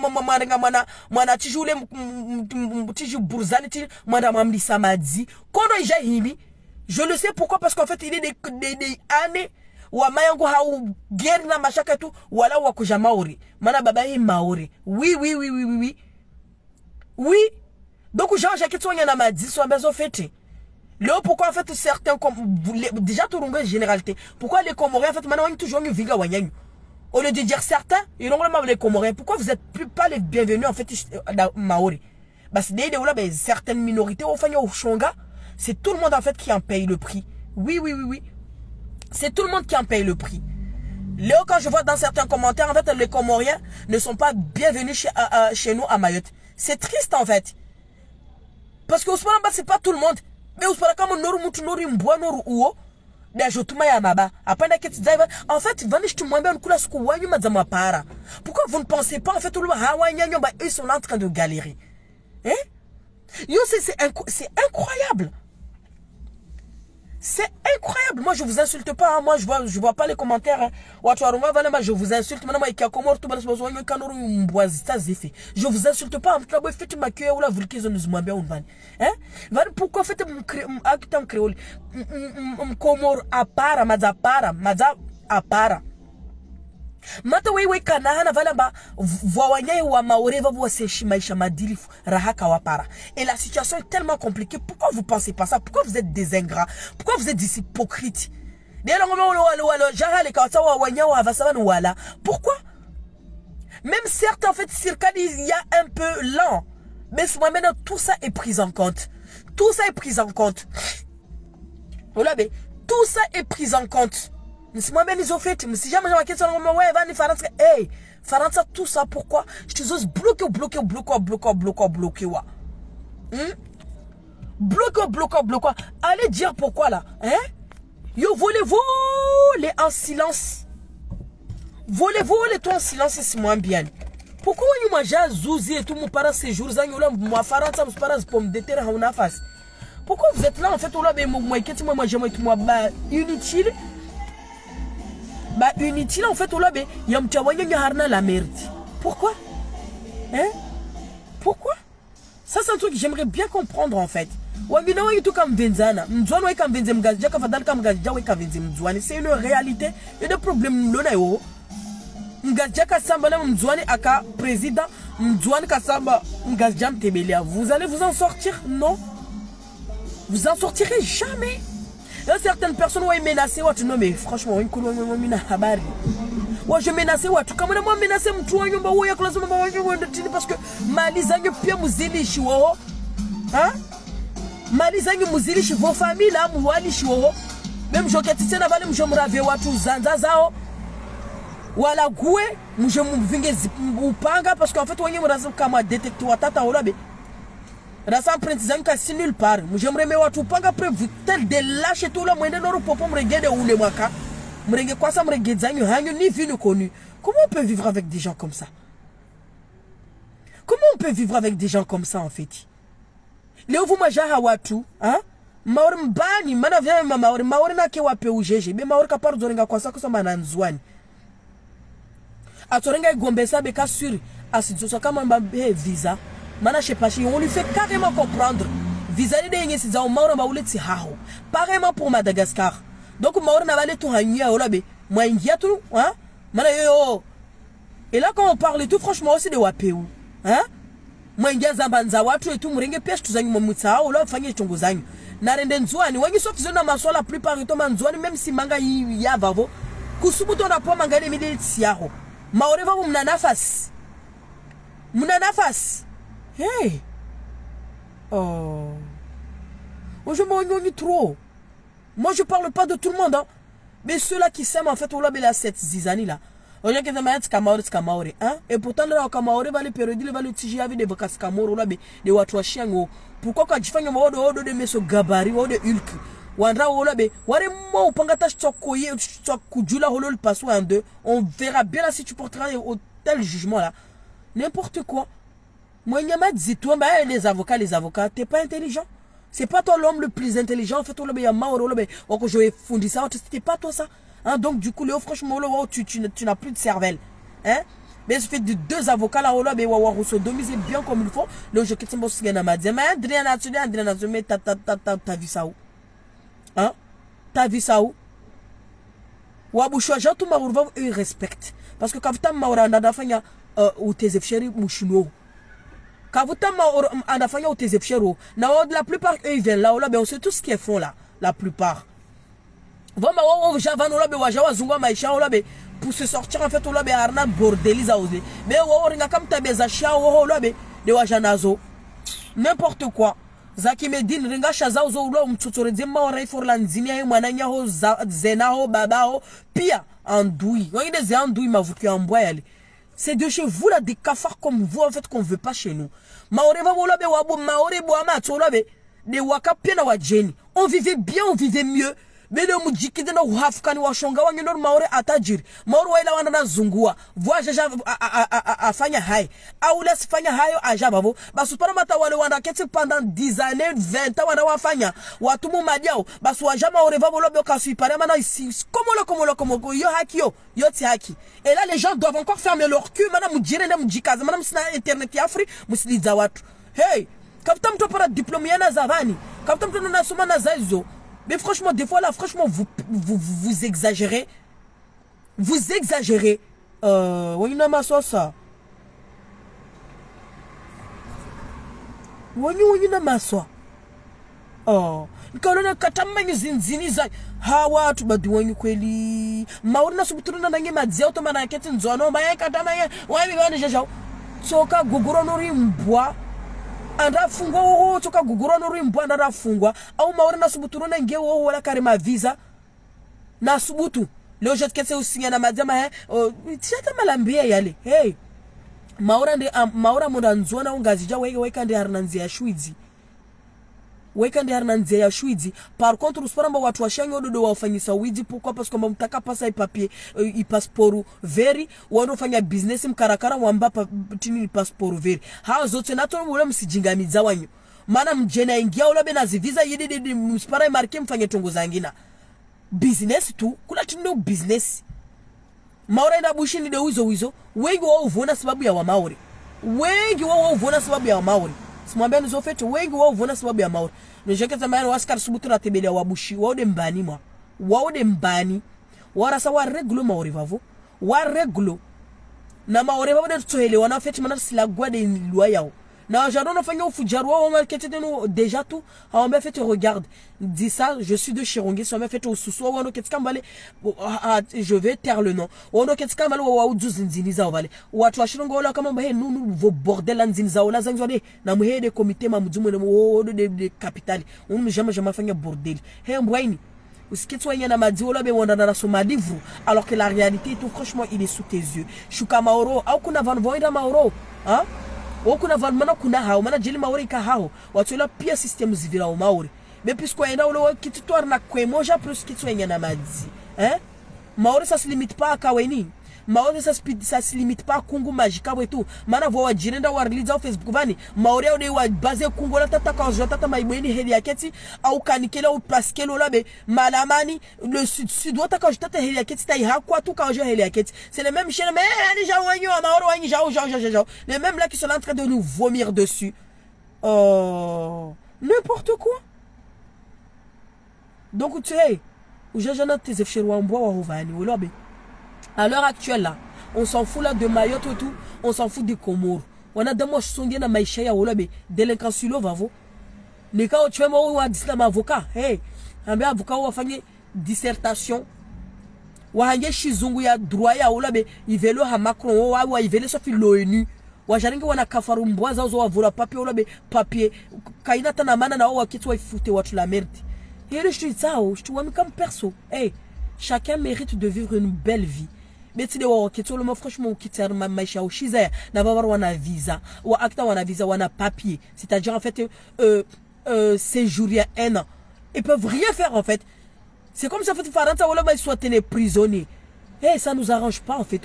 mana tijou les tijou bourzani madame Amdi Samadi. Quand il y a himi, je le sais pourquoi parce qu'en fait il est des années wa mayango hau guerre na machaka tout wala wa kuja maori. Mana baba yi maori. Oui. Oui. Donc, Jean-Jacques Tsouanya n'a pas dit, soit bien fait. Là, pourquoi en fait certains, déjà tout le monde généralité, pourquoi les Comoriens, en fait, maintenant, ils ont toujours une viga wanyanyu. Au lieu de dire certains, ils ont vraiment les Comoriens. Pourquoi vous êtes pas les bienvenus, en fait, dans Maori? Parce que certaines minorités, au Fanya, au Shonga, c'est tout le monde, en fait, qui en paye le prix. Oui. C'est tout le monde qui en paye le prix. Là, quand je vois dans certains commentaires, en fait, les Comoriens ne sont pas bienvenus chez nous à Mayotte. C'est triste, en fait. Parce que Ousmane Ba c'est pas tout le monde. Mais Ousmane comme noru mutu noru mbwa noru uo. Da jotuma ya maba. Apanda keti zaiva. En fait, vanish tu mwambe nkula suku wanyu mazama para. Pourquoi vous ne pensez pas en fait tout hawa nyanyo ba ils sont en train de galérer. Hein? Yo c'est incroyable. C'est incroyable. Moi, je vous insulte pas. Hein. Moi, je vois pas les commentaires. Hein. Je vous insulte. Je vous insulte pas. Hein? Pourquoi faites un créole? Komor apara, maza apara. Mata wewe kanahana valamba vowanyaye wa maoreva voseshi maisha madilifu rahaka wapara. Et la situation est tellement compliquée. Pourquoi vous pensez pas ça? Pourquoi vous êtes des ingrats? Pourquoi vous êtes des hypocrites? Pourquoi? Même certes en fait circa il y a un peu lent. Mais maintenant tout ça est pris en compte. Tout ça est pris en compte. Voilà, mais tout ça est pris en compte. Si moi-même ils ont fait, si jamais j'ai ma question, ouais, Vani Faransa, hey, Faransa, tout ça, pourquoi? Je te dis bloquer. Bloquer. Allez dire pourquoi là, hein? Yo, volez en silence. Volez toi en silence, c'est moins bien. Pourquoi vous mangez Zouzi et tout mon parent ces jours, moi Faransa, mon parent, pour me déterrer en face. Pourquoi vous êtes là en fait, on l'a moi, inutile? bah inutile en fait oula be yam tawanya harna la merde. Pourquoi? Hein? Pourquoi? Ça c'est un truc que j'aimerais bien comprendre en fait. Wangina wangi tout comme Venzana, mzwana wa comme Venzem gazja ka fadal comme gazja wa ka Venzem mzwana, c'est une réalité. Il y a des problèmes lona yo. Ngazja ka samba na mzwana aka président, mzwana ka samba ngazja mtebelia. Vous allez vous en sortir? Non. Vous en sortirez jamais. Il y a certaines personnes qui ont menacé, non mais franchement, je menace kama moi menace mtu wa nyumba huyo kwa sababu parce que mali zangu pia muzilishi wao. Hein? Mali zangu muzilishi vos familles là muwalishi wao. Même joketi tena vale mjomrave watu zanza zao. Wala gue mjomvinge upanga parce qu'en fait wenye mrazo kama détecteur watata olabe. Rasa prince zangu kasi nulle part. Mjomre me watu upanga prévu tel de lâche tout là mwende noro popo mregede ule mwaka. Comment on peut vivre avec des gens comme ça? Comment on peut vivre avec des gens comme ça en fait? Léo vous mangez à Watu, hein? Maori mbani, mana vya maori, maori na kewa pe ujeje, be maori kapar zorenga kwa sako sama nanzwani. Atorenga gombesa beka sur, asizosa kama mbabe visa, mana chepachi, on lui fait carrément comprendre. Visa de yenye si za maori maule ti hao, pareillement pour Madagascar. Donc maori na vale tout hanya olabe, moi ingia tout, hein? Mana yo. Et là quand on parle tout franchement aussi de Wapeu, hein? Moi ingia zambanza watu et tout murenge pêche tout zangi momutsa ola fanye chongo zangi. Na rende nzwani, wangi soki zona maswa la plupart du temps nzwani même si manga ya vavo. Kusubuto na po manga le mili tsiaro. Maori va mna nafasi. Mna nafasi. Hey. Oh. Moi je m'ennuie trop. Moi, je parle pas de tout le monde, hein. Mais ceux-là qui s'aiment, en fait, on l'a bien cette zizanie là. On a qui hein. Et pourtant, là, Kamaori va les périodes, va le tiger avec des vacances Kamoro là, des Watouachiango. Pourquoi quand tu fais un mot de meso gabari ou de Hulk, Wandra ou là, ware mo pangata chokoye, chokujula holo le passo en deux. On verra bien là si tu porteras au tel jugement là. N'importe quoi. Moi, il y a dit toi, les avocats, t'es pas intelligent. C'est pas toi l'homme le plus intelligent. En fait, on l'a mauro là, que je vais fonder ça. C'était pas toi ça. Hein? Donc du coup, Léo, franchement, là, tu n'as plus de cervelle. Hein? Mais ce fait de deux avocats là, là, ben on se domise bien comme il faut. Le je quitte mon signe à ma dire, mais Adrien National, mais t'as vu ça où? Hein? T'as vu ça où? Wabouchou, j'ai tout ma ourva eux respectent. Parce que quand tu as maura nada fanya ou tes efchéri mouchino. Quand vous avez fait tes épchero, la plupart eux ils viennent là, on sait tout ce qu'ils font là, la plupart. Pour se sortir en fait, on a arna bordeliza osé. Mais on a comme tabeza chia ou de wajanazo. N'importe quoi. Zaki Medine, ringa shaza ozo ulo mtutoreze maore forlanzini ya mwananya ho zena ho baba ho pia andoui. On a des andouilles ma vous qui envoie aller. C'est de chez vous là, des cafards comme vous en fait qu'on veut pas chez nous. On vivait bien, on vivait mieux. Mais le mujiki de no hafkani wa shonga wa nginor maore atajiri. Maore wa ila wana na zungua. Voa jaja afanya hai. Aula sifanya hayo ajabavo. Basu para mata wale wana keti pendant 10 années, 20 ans wana wafanya. Watumu madiao. Basu wajama maore va volo bioka suipare mana ici. Como yo haki yo ti haki. Et là les gens doivent encore fermer leur cul. Mana mujire na mujikaza. Mana msina internet ya Afri. Musiliza watu. Hey. Kapta mtu para diplôme yana zavani. Kapta mtu na suma na zaizo. Mais franchement, des fois là, franchement, vous exagérez. Vous exagérez. Oui, non, ma ça. Oui, non, ma soie. Oh. Quand on a katamani zinzini za hawa tubaduwanyu kweli. Maurina subutuna nange madzia otomana keti nzono maya katamanya. Wami wani jajao. Soka guguro nori mbwa. Anda fungwa ho toka gugura no rimbo anda fungwa au maori na subutu na nge ho wala karima visa na subutu leo je tkese usinya na madama tiata malambia yale hey maora monda nzona ungazija weka ndi harnanzi ya shwizi par contre usporamba watu washanyo dodo wafanyisa widi pourquoi parce que mtaka pasa papier i passport veri wanofanya business mkarakara wamba tini passport veri hao zote nato mule msijingamiza wanyu maana mjena ingia ulabe na visa yidi mspara marke mfanye tongo zangina business tu kula tundo business Maore enda bushini de wizo wengi wao uvona sababu ya wa Maore, wengi wao uvona sababu ya wa Maore. Simwambia nizo fetu wengi wao uvona sababu ya Maore. Nijeke zamani waskar subutu na tebele wa bushi wao de mbani mwa wao de mbani wara sawa reglo Maore vavo wa reglo na Maore vavo de tsohele wana fetu mana sila gwa de loi yao na jadon fanya ufujaru wao markete no déjà tout on m'a fait regarde dis ça je suis de Chirongi so m'a fait au suso wano ketika mbale je vais taire le nom wano ketika mbale wa uzinzini zao vale watu wa Chirongo wala kama mbahe nunu vo bordel anzini zao la zanzwa na muhede comité mamudumu na wo de capitale on jamais fanya bordel he mbwaini usikitwa yana madi wala be wanda na so madivru alors que la réalité tout franchement il est sous tes yeux shuka Maoro au kuna van voida Maoro hein okuna valmana kuna hao mana jeli Maori ka hao watu la pia system zivira o Maori mais puisque enda ulo kititwar na kwemoja plus kitwenya na madzi hein Maori ça se limite pas à kaweni Maori ça se limite pas à kungu magica wetu mana vo wajirenda warliza Facebook vani Maori ode wa base kungu la tata ka tata maibweni heli yaketi au kanikela ou plaskelo la be malamani le sud wata ka tata heli yaketi tai hakwa tout ka heli yaketi c'est le même chien mais les gens wanyo Maori wanyo jao les mêmes là qui sont en train de nous vomir dessus n'importe quoi. Donc tu sais ou jajana tes efshirwa mboa wa hovani wolobe. À l'heure actuelle là, on s'en fout là de Mayotte et tout, on s'en fout des Comores. On a demandé sondier na maisha ya wolobe délinquance sur vavo. Ne ka tu mo wa dislam avocat. Hey, ambe avocat wa fanye dissertation. Wa hange shizungu ya droit ya wolobe, ivelo ha Macron wa ivelo so fi l'ONU. Wa jaringi wana kafaru mbwaza zo wa vola papier wolobe papier. Kaina tana mana na wa kitu wa ifute watu la merde. Et le je te dis comme perso. Hey, chacun mérite de vivre une belle vie. Mais tu dis, franchement, wana visa, ou acta wana visa, wana papier. C'est-à-dire, en fait, séjour il y a 1 an. Ils peuvent rien faire, en fait. C'est comme ça, en fait, ils soient prisonniers. Hey, ça nous arrange pas, en fait.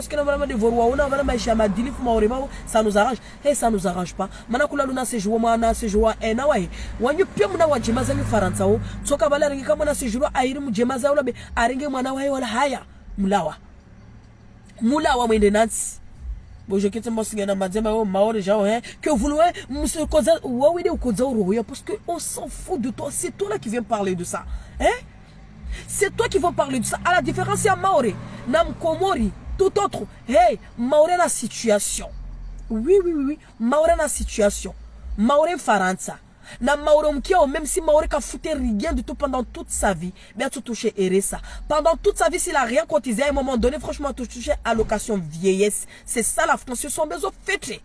Ça nous arrange. Hey, ça nous arrange pas. Manakula luna séjour, mana séjour 1 an, ouais. Wanyu pia muna wajemaza ni faransa o. Tsoka bala ringi kama na séjour airi mujemaza ula be aringe mwana wa wala haya. Mulawa mwende nansi. Bon je quitte mon signe na madema o Maori jao hein que vous louez monsieur koza wa wide koza oroya parce que on s'en fout de toi, c'est toi là qui viens parler de ça. Hein? C'est toi qui vas parler de ça. À la différence à Maori, Nam Komori, tout autre. Hey, Maori la situation. Oui. Maori la situation. Maori Faransa. Na Maori mkio, même si Maori ka fouté rien du tout pendant toute sa vie, bien tout touché RSA. Pendant toute sa vie, s'il a rien cotisé, à un moment donné, franchement, tout touché allocation vieillesse. C'est ça la France, ce sont besoin fêtés.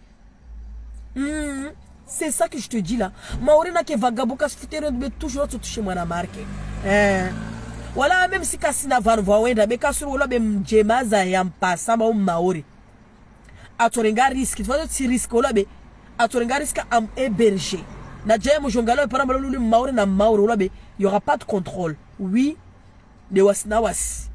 C'est ça que je te dis là. Maori na ke vagabo ka fouté mais toujours tout touché moi na marque. Voilà, même si Kassina van Wawenda, mais Kassou Wala bem Jemaza yam passamba Maori. Atorenga risque, tu vois, si risque Wala be, Atorenga risque am héberger. Na Jemo Jongalo, par exemple, le Maori na Maori Wala be, il n'y aura pas de contrôle. Oui, de Wasnawas.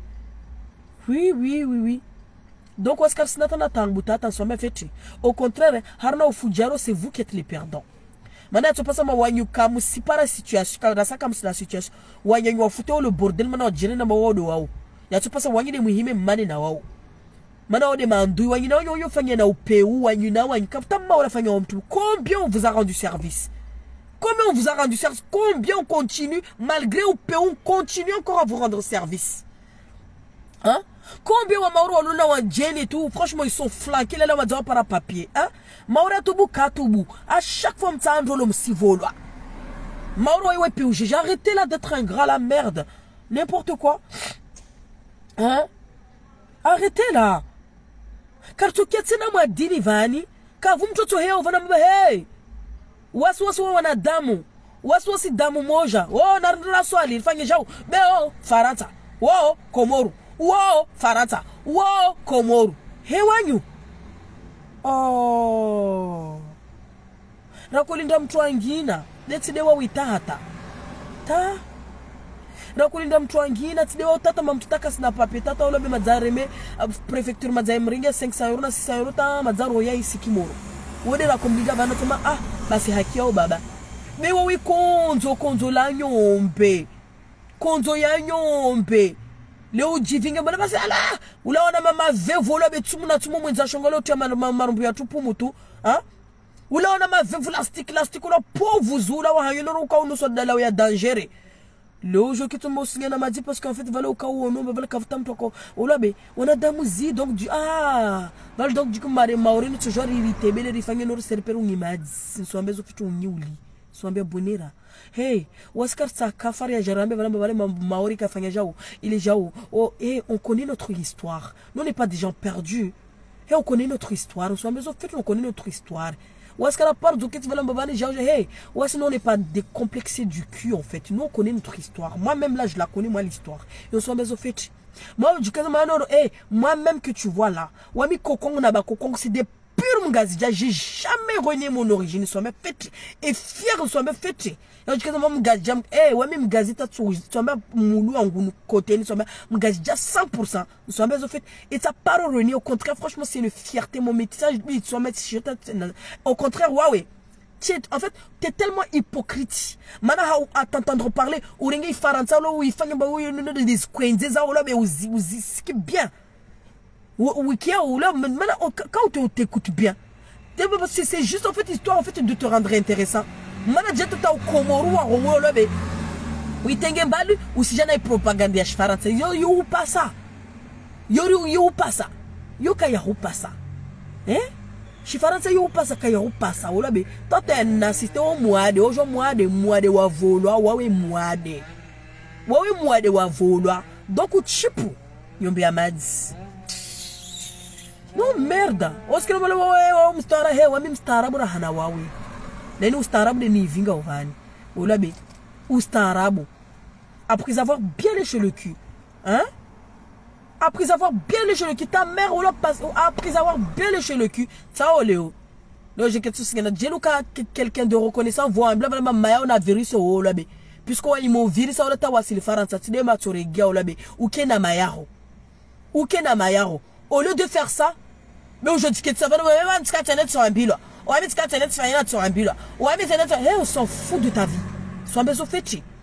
Oui. Donc, Oscar Sinatana Tanguta, attention, mais fait. Au contraire, Harna ou Fujaro, c'est vous qui êtes les perdants. Maintenant, tu passes à wanyu kamu si para situation, quand ça comme c'est la situation, wanyu wa fute le bordel maintenant jene na mawo do wao. Ya tu passes à wanyu de muhime mane na wao. Maintenant de mandu wanyu na yo fanya na upeu wanyu na wanyu kapta mawo fanya omtu. Combien on vous a rendu service? Combien on vous a rendu service? Combien on continue malgré upeu on continue encore à vous rendre service? Hein? Combien wa mauro luna wa jene et tout, franchement ils sont flanqués là on va par papier, hein? Maura tubu katubu, à chaque fois m'ta andro l'homme si volois. Mauro ouais puis j'ai arrêté là d'être un gras la merde, n'importe quoi, hein? Arrêtez là. Car tu quittes na moi dirivani, car vous m'toto heo vana mbe hey. Wasu wana damu, wasu damu moja, oh narndra swali fanye jau, be oh Faransa, oh Komoru. Wow, Faransa. Wow, Komoru. Hewanyu. Oh. Rakulinda mtu wangina. Netidewa witahata. Ta. Rakulinda mtu wangina. Tidewa utata mamtutaka sina papi. Tata ulobe mazareme. Prefecture mazaremringa 500 euro na 600 euro. Ta mazaro ya isi kimoro. Wode rakumliga vana tuma. Ah, basi haki yao baba. Mewa wi konzo la nyombe. Konzo ya nyombe. leo jivinge bana basi ala ulaona mama vevu la betumu na tumu mwenza shonga leo tia marumbu ya tupu mutu hein ulaona ma vevu lastique la pauvre zula wa hayelo uka uno so dala ya danger leo je kitu mo singa na madi parce qu'en fait vala uka uno vala kafuta mtoko ulabe on a damuzi donc du val donc du coup mare maurine toujours irrité bele rifange no serper ngimadi nsombe zo fitu nyiuli swambia bonera hey waskar sa kafari ya jarambe vale maori kafanya jao il est jao oh et on connaît notre histoire nous on n'est pas des gens perdus et on connaît notre histoire swambia zo fitu on connaît notre histoire waskar la part du kit vale jao hey nous on n'est pas décomplexés du cul en fait nous on connaît notre histoire moi même là je la connais moi l'histoire et on swambia zo fitu moi du cas moi même que tu vois là wami kokong na ba kokong c'est des pur mgazija, j'ai jamais renié mon origine, soit même fait et fier, soit même fait. Et je dis que moi mgazija, ouais même mgazita, soit même moulou en côté, soit même mgazija 100%, soit même fait. Et ça pas renié, au contraire, franchement c'est une fierté, mon métier, soit même au contraire, ouais. En fait, t'es tellement hypocrite. Maintenant, à t'entendre parler, ou il faransa, ou il fait des squendes, c'est bien. Quand tu t'écoutes bien, c'est juste en fait histoire en fait de te rendre intéressant. Maintenant, j'ai tout au Comoro, à Rongolebe. Oui, t'es balu, ou si j'en ai propagande à Chfarance, yo pas ça. Yo pas ça. Yo kaya pas ça. Hein? Chfarance yo pas ça, kaya pas ça. Ou là, toi t'es un assisté au moade, au jour moade wa volo, wawe moade. Wawe moade wa volo. Donc, ou chipou, yon bi amadi. Non merda. Oscar wala wawe mstara he wami mstara bura hana wawe. Nani ustarabu de ni vinga ovani. Olabe ustarabu. Après avoir bien léché le cul, hein? Après avoir bien léché le cul, ta mère ou après avoir bien léché le cul, ça oléo. Là j'ai quelque chose qui quelqu'un de reconnaissant voit blablabla maya on a virus au olabe. Puisqu'on a mon virus on a tawa si le faransa ti de matore gia olabe. Ou kena mayaro. Ou kena mayaro. Au lieu de faire ça, mais aujourd'hui, ça va sur un bilan. On s'en fout de ta vie. Sois besoin fait.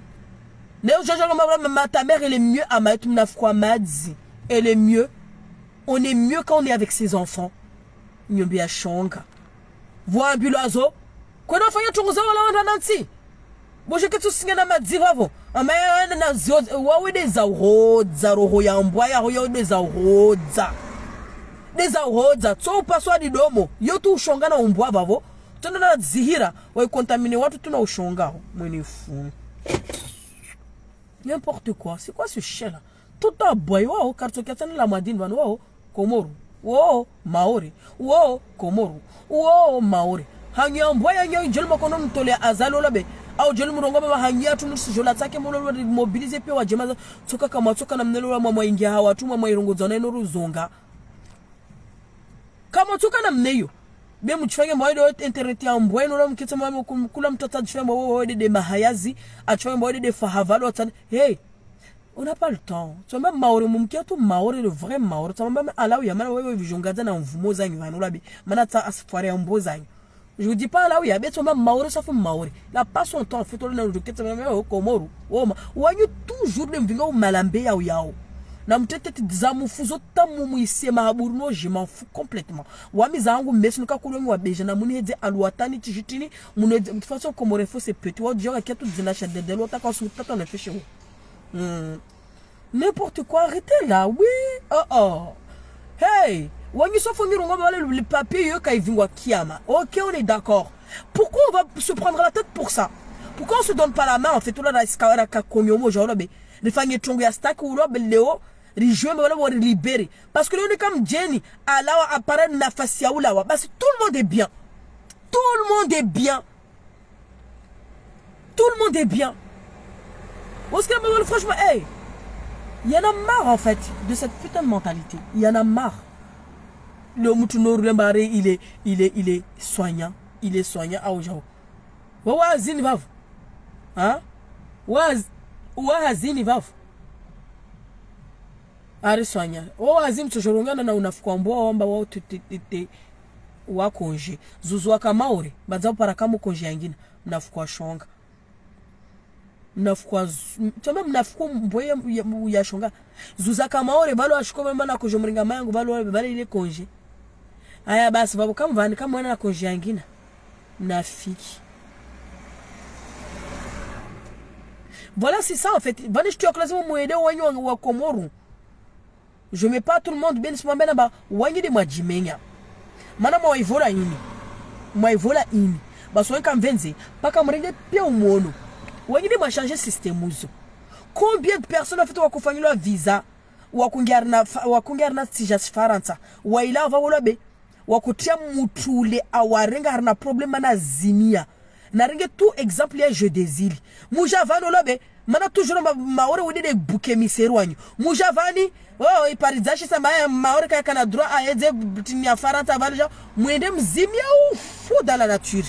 Ta mère, elle est mieux à Madzi. Elle est mieux. On est mieux quand on est avec ses enfants. Nyombi a shonga. Vois un bilozo. Quoi d'en faire tout ça, on a nanti. Bon, je que tout ce qu'il y a dans ma divavo. Mais on a des auroza, des auroza. Des auroza, so paswa di domo. Yo tu ushonga na umbwa bavo. Tuna na zihira. Wa contaminer watu tuna ushonga. Mwene fou. N'importe quoi. C'est quoi ce chien là? Tout un boy. Wow, karto katana la madine van. Wow, Komoro. Wow, Maori. Wow, Komoro. Wow, Maori. Hangi umbwa yangi jelma kono mtole azalo labe. Au jelma ronga ba hangi atu nusu jola take molo mobiliser pe wa jema toka kama toka na mnelo wa mama ingia hawa tu mama irongo zana ino ruzonga. Kama tuka na mneyo be mchifanye mwaide internet ya mbwe no mkita mama kula mtata jifanye mwaide de mahayazi achifanye mwaide de fahavalo tan hey on n'a pas le temps tu même maori mumkia tu maori le vrai maori tu même ala ya mana wewe vijongada na mvumo zanyu vanula bi mana ta asfare ya mbo zanyu je vous dis pas là où il y a bien même maori sauf maori la pas son temps fait on le kita mama au Komoro o wanyu toujours le mvinga malambe ya yao. Na mtete dizamu fuzo tamu muise mahaburuno je m'en fous complètement. Wami zangu mesi nuka kulongi wa beja na muni hede aluatani tijitini muni de toute façon comme refo c'est petit wa diora kia tout dina cha de l'autre quand sous tata on fait chez vous. N'importe quoi arrêtez là oui. Oh. Hey, wangi so fongi rongo ba le papier yo kai vingwa kiama. OK, on est d'accord. Pourquoi on va se prendre la tête pour ça? Pourquoi on se donne pas la main en fait tout là iskawara ka konyomo genre be. Le fangi tongo ya stack ou lo beleo Rijouer me libérer parce que l'on est comme Jenny à la apparaît na facia ou là parce que tout le monde est bien. Tout le monde est bien. Tout le monde est bien. Parce que franchement, hey, il y en a marre en fait de cette putain de mentalité. Il y en a marre. Le Moutuno Rembaré, il est soignant. Il est soignant à Ojao. Wazini vav. Hein? Wazini vav. Ari soignant. Wazim tujorongana na unafukwambua wamba wao tete wa konje. Zuzu wa kamauri. Bazao para kama konje yangina. Mnafukwa shonga. mnafukwa tamba mnafukwa mboye ya shonga zuzaka maore balo ashiko mbana ko jomringa mangu balo ile konje aya basi babo kama vani kama wana na konje yangina nafiki. Voilà, c'est ça en fait. Vani je te classe mon aider wanyu wa Komoro. Je mets pas tout le monde ben sima bena ba wanyu de majimenya. Mana mo ivola ini. Mo ivola ini. Ba so nka mvenze paka mrenge pia umuono. Wanyu de ma changer système uzo. Combien de personnes en fait wa kufanywa visa wa kungarna tijas faransa. Wa ila va wala be wa kutia mutule awarenga harna problème na zimia. Na ringe tout exemple ya je désire. Mujavano lobe mana toujours maore wudi de bouquet miserwanyu. Mujavani oh iparizashi sa maore kaya kana droit à aider tinia faranta valja mwende mzimia ou fou dans la nature.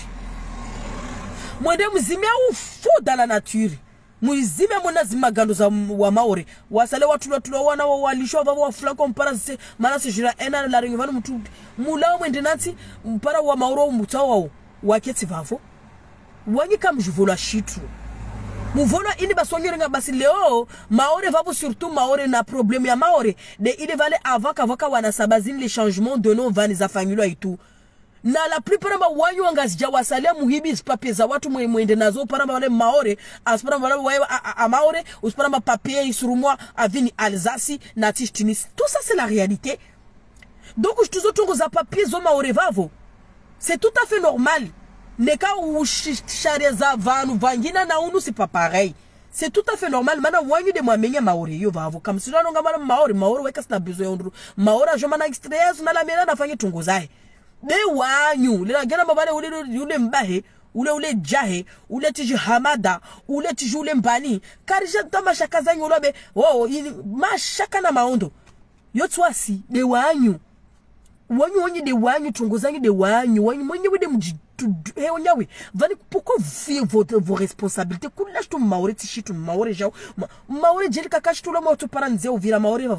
Mwende mzimia ou fou dans la nature. Muzimia mona zima gando za wa maore. Wasale watu wana walishwa vavo wa flako mpara se mana se jura ena la ringe vanu mtu mula mwende nanti mpara wa maoro mutawa waketi vavo. Wanyi kam juvola chitu. Muvola ini basonyo renga basi leo maore vavo surtout maore na problème ya maore de ile vale avaka wana sabazini les changements de nom vani za familo et tout. Na la plupart ma wanyu wangazija wasalia muhibi papier za watu mwende nazo paramba wale maore aspara wale a maore usparamba papier isurumwa avini Alsace na Tichtinis. Tout ça c'est la réalité. Donc je te zotongo za papier zo maore vavo. C'est tout à fait normal. Neka ou chareza vanu vangina na unu c'est pas pareil. C'est tout à fait normal. Mana wanyu de mwamenye maori yo vavo. Comme si l'on a maori weka sina besoin ondru. Maori a joma na extrême na la mena na fanyi tungozae. De wanyu. Lila gana mabane ule mbahe. Ule jahe. Ule tiji hamada. Ule tiji ule mbani. Karija tama shaka zanyu ulobe. Oh, ma shaka na maondo. Yotwasi. De wanyu. Wanyu de wanyu tungozanyu de wanyu. Wanyu de mjidu. Pourquoi vos responsabilités? Koulash tu maore tishi tu maore jao maore jeli kakashi tu lamo tu paranze ou vira maore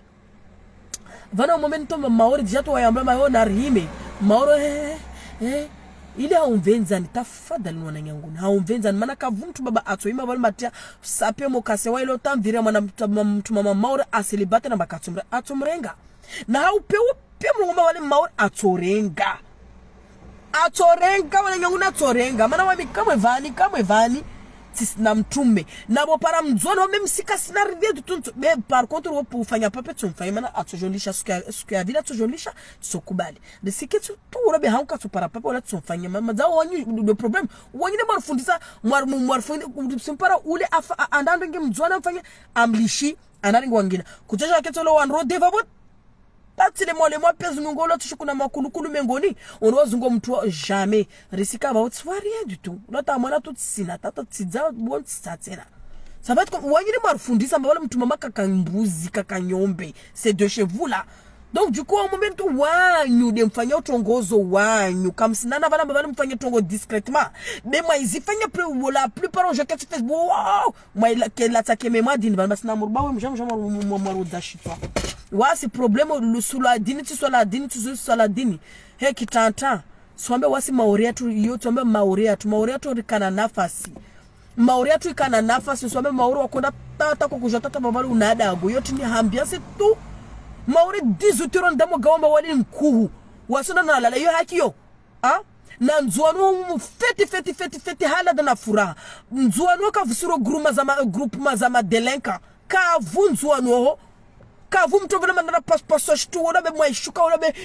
vana momento maore déjà tu ayamba maore na rime maore ile haumvenza ni tafadhali mwana nyangu haumvenza mana kavumtu baba atoima bali matia sape mokase wa ile tamvira mwana mtu mama maore aselibate na bakatumra atumrenga na haupe mngoma wale maore atorenga atorenga wala nyanguna torenga mana wami kamwe vani na mtume na bo para mzona wame msika sina rivia dutuntu par contre wo ufanya pape tumfanya mana atojolisha siku ya vila atojolisha tsokubali de siketu tu robe hauka tu para pape wala tumfanya mama zao wanyu de problem wanyu de marfundisa marfundi simpara ule andando nge mzona mfanya amlishi anaringa wangina kuchosha ketolo wanro devabot Tatile moi pèse ngolo tushukuna makulukulu mengoni on wazungo mtu jamais risika ba rien du tout lota mwana tout sina tata tsidza bon tsatsena ça va être comme wanyine marfundisa mbala mtu mama kakambuzi kakanyombe c'est de chez vous là donc du coup au moment où wanyu de mfanya utongozo wanyu comme sinana bala mbala mfanya tongo discrètement mais moi ils fanya la plupart je qu'est Facebook wow moi la take mémoire din bala sina murba we mjam maru dashitwa wasi problème le sous la dini tu la dini tu sur la dini he kitanta swambe wasi maori yetu yo twambe maori yetu rikana nafasi maori yetu ikana nafasi swambe maori wakonda tata kukujata babali unadago yote ni ambiance tu maori 18 ndamo gawamba wali nkuhu wasona na lala yo haki yo na nzuanu feti hala na furaha nzuanu ka vusuro groupement za madelenka ka vunzuanu kavu mtu vile mandana paso shtu wala be mwaishuka wala be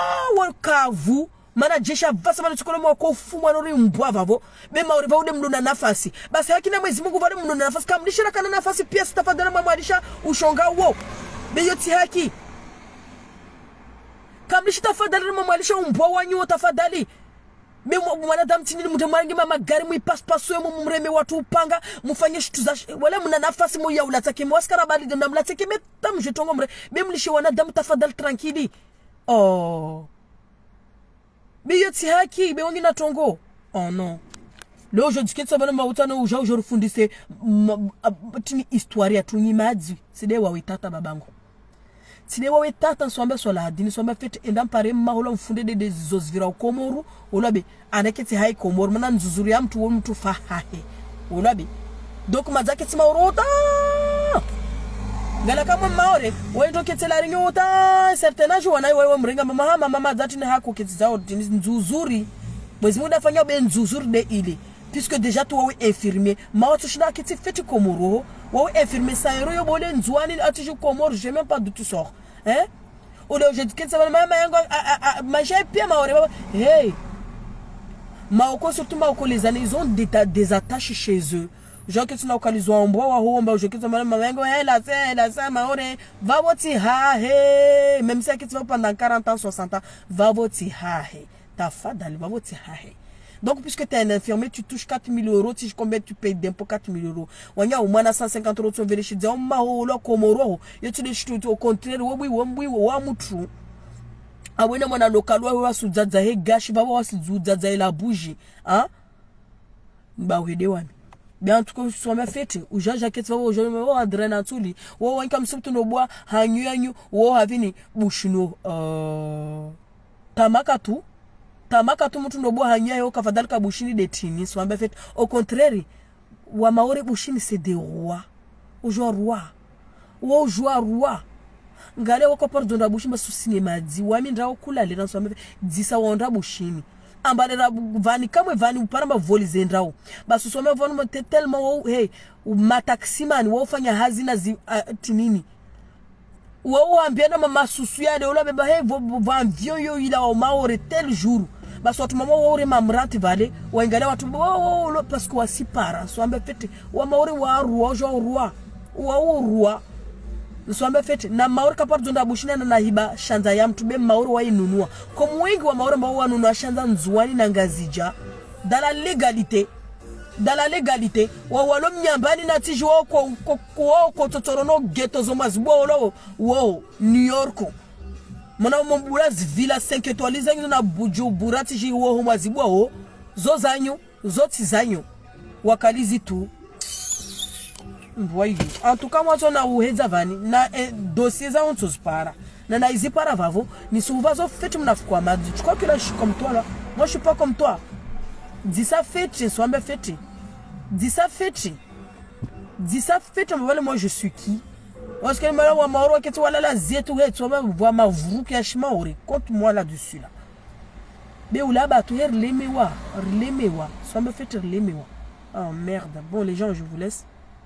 kavu mana jesha vasa mana chukolo mwa kofu mwanori mbwa vavo be maori vaude mnuna nafasi basi haki na mwezi mungu vale mnuna nafasi kamlisha kana nafasi pia sitafadhana mwalisha ushonga wo be yoti haki kamlisha tafadhali mwalisha mbwa wanyu tafadhali be mwanadamu tini mutamangi mama gari muipaspaso yemu mreme watu upanga mufanye shitu za wala mna nafasi mu ya ulatake mwaskara bali na mlatake metam jetongo mre be mlishe wanadamu tafadhali tranquille be yoti haki be wangi na tongo non leo je dis que ça va mautana uja ujorufundise tini histoire ya tunyimadzi side wa witata babangu side wa witata nsombe sola dini sombe fete endam pare maholo mfunde de zozvira Komoro ulabe anaketi hai Komoro mana nzuzuri ya mtu fahahe ulabe donc mazaki tima urota ngala kama maore wewe ketela rinyo uta certain age wana wewe mringa mama zati ne hako ketizao nzuzuri mwezi muda fanya be nzuzuri de ile puisque déjà toi wewe infirmier ma tu shina kiti feti komoro wewe infirmier ça yo bole nzwani ati ju komoro j'ai même pas de tout sort hein ou le je dis ça mama yango ma j'ai pia maore hey maoko surtout maoko les années ils ont des attaches chez eux. Genre que tu n'as qu'à les embois ou en bas, je quitte maman, la ça, maore, va voti ha he, même si tu vas pendant 40 ans, 60 ans, va voti ha he, ta fadal, va voti ha he. Donc, puisque tu es un infirmier, tu touches 4 000 euros, tu sais combien tu payes d'impôts 4 000 euros. On y a au moins 150 euros, tu vas vérifier, on m'a ou là, comme au tu les au contraire, oui, moutrou. Ah oui, non, on a local, ouais, sous Zadzahe, gâche, va voir si Zadzahe la bougie, hein? Bah oui, des wami. Bien en tout cas so ma fete o jacket va o jolo o adrena tuli o wan kam subtu no boa hanyu o havini bushino tamakatu mtu no boa hanyu kafadhali ka bushini de tini so ma fete au contraire wa maore bushini c'est des rois o jo roi o jo roi ngale wako pardon da bushini basu cinéma di wa mi ndra okula le na so ma fete disa wonda bushini ambalera vani kamwe vani uparamba voli zendrao basu some voni tellement hey mataximani wo fanya hazina tinini wo ambiana mama susu yale ola beba hey van vieux yo ila o maore tel jour basu watu mama wo re mamrati vale waingale watu wo parce que wasipara so ambe fete wa maore wa roi jo roi wa roi so ambe fete na maore kapar zonda bushina na hiba shanza ya mtu be maore wa inunua comme wengi wa maore ambao wanunua shanza nzuani na ngazija dans la légalité wa walo mnyambani na tiji wa ko totorono ghetto zo mazbo wo New York mana mbula villa 5 étoiles zanyu na Bujumbura tiji wo mazibwa ho zo zanyu zo tizanyu wakalizi tu. Voyez. En tout cas, moi, on a oué zavani na dossier za on tous para. Na ici para vavo. Ni souvent zo fait tu m'as quoi. Tu crois que là je suis comme toi là? Moi je suis pas comme toi. Dis ça fait, sois me fait. Dis ça fait. Dis ça fait. Moi je suis qui? Parce que moi wa maoro que tu vois là zetu he tu vas voir ma vrou qui a chmaori. Compte moi là-dessus là. Mais ou là bah tu lemewa. Sois me fait lemewa. Oh merde. Bon les gens je vous laisse.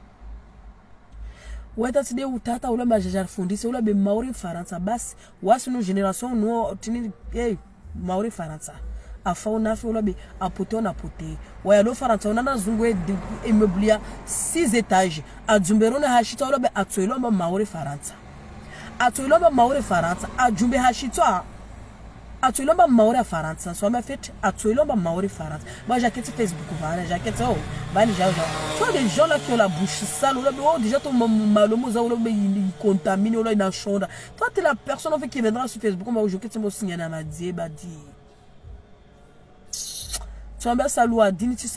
Ouais, t'as dit où t'as ou la majajar fondis ou la be maori faransa bas was no génération no tini maori faransa afa ona fe ou la be apote on apote ouais lo faransa on na zungwe immeuble 6 étages a jumbero na hashita ou la be atoilo ma maori faransa a jumbe hashita atoilo ma maori faransa so ma fait atoilo ma maori faransa moi jaquette Facebook voilà jaquette oh bani ja toi des gens là qui ont la bouche sale là oh déjà ton malomo za là il contamine là dans chambre toi tu es la personne en fait qui viendra sur Facebook moi je quitte mon signe na madie badi tu amba saluati ni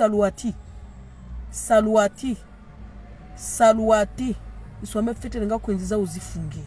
saluati so ma fait renga kuenziza uzifunge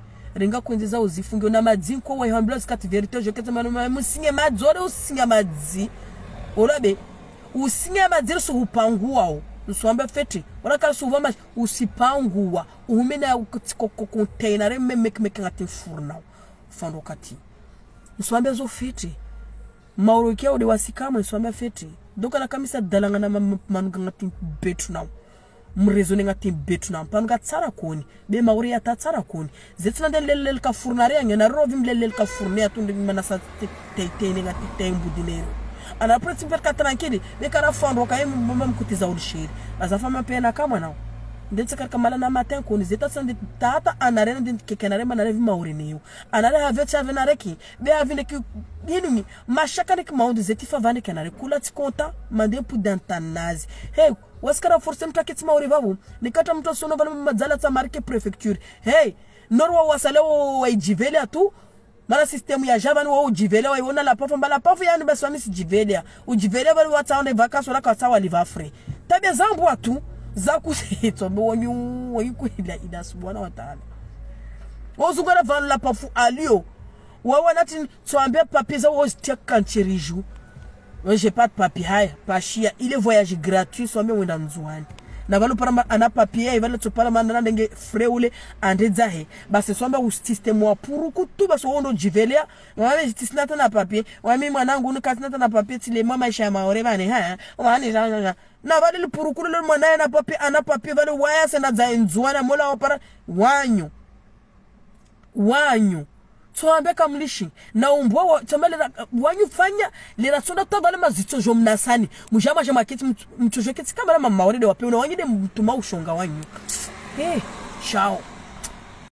na madzi ko wa ambulance kat verite je kete manu musinge madzore usinga madzi olabe usinga madzi so upangua usombe fete wala kala souvent mas usipanguwa umena container meke ngati furna fando kati usombe zo fete mauro kia ode wasikama usombe fete doka na kamisa dalanga na manuga ngati betu na mrezone ngati betu na mpanga tsara koni be mauri ya tsara koni zetina de lelel ka furnare ngena rovim lelel ka furne atunde manasa tene ngati tembu dinero ana preti perka tranquille be kara fondo ka mam kutiza ulshiri azafama pena kama nao ndetse kaka mala na matin koni zeta sande tata anarena de kekenare manare vi mauri niyo anare haveti avenare ki be avine ki yinumi mashaka ne kmaundi zeti favane kenare kula tikonta mande pu dantanazi hey waskara force mtaketi mauri babu nikata mtu sono bana madzala tsa marque préfecture hey norwa wasale wa ijivele atu mara system ya java ni wa ujivele wa iona la pafu yani baswami si jivele ujivele bali wataone vacances wala kwa sawa liva free tabia zambu atu za kusito bonyu wayikuhila ida subhana wa ta'ala wozungara van la pafu alio wa nati tuambia papier za wozitia kancheriju. J'ai pas de papier, pas chia. Il est voyage gratuit, soit même dans Nzouane. na valo para ana papier e valo tsopala mandana ndenge freule ande dzahe ba se somba u system wa puruku tu ba so ondo jivelea wa justice nata na papier wa mimi mwanangu ni katina na papier tile mama isha maore bane ha wani na vale puruku le mwana na papier ana papier vale waya se na dza nzwana mola para wanyu Tuambe kamlishi na umbwa tamale wanyu fanya lera sonda tabale mazito jomnasani mujama jama kiti mtujoketi kama maorede wape una wanyide mtuma ushonga wanyu ciao.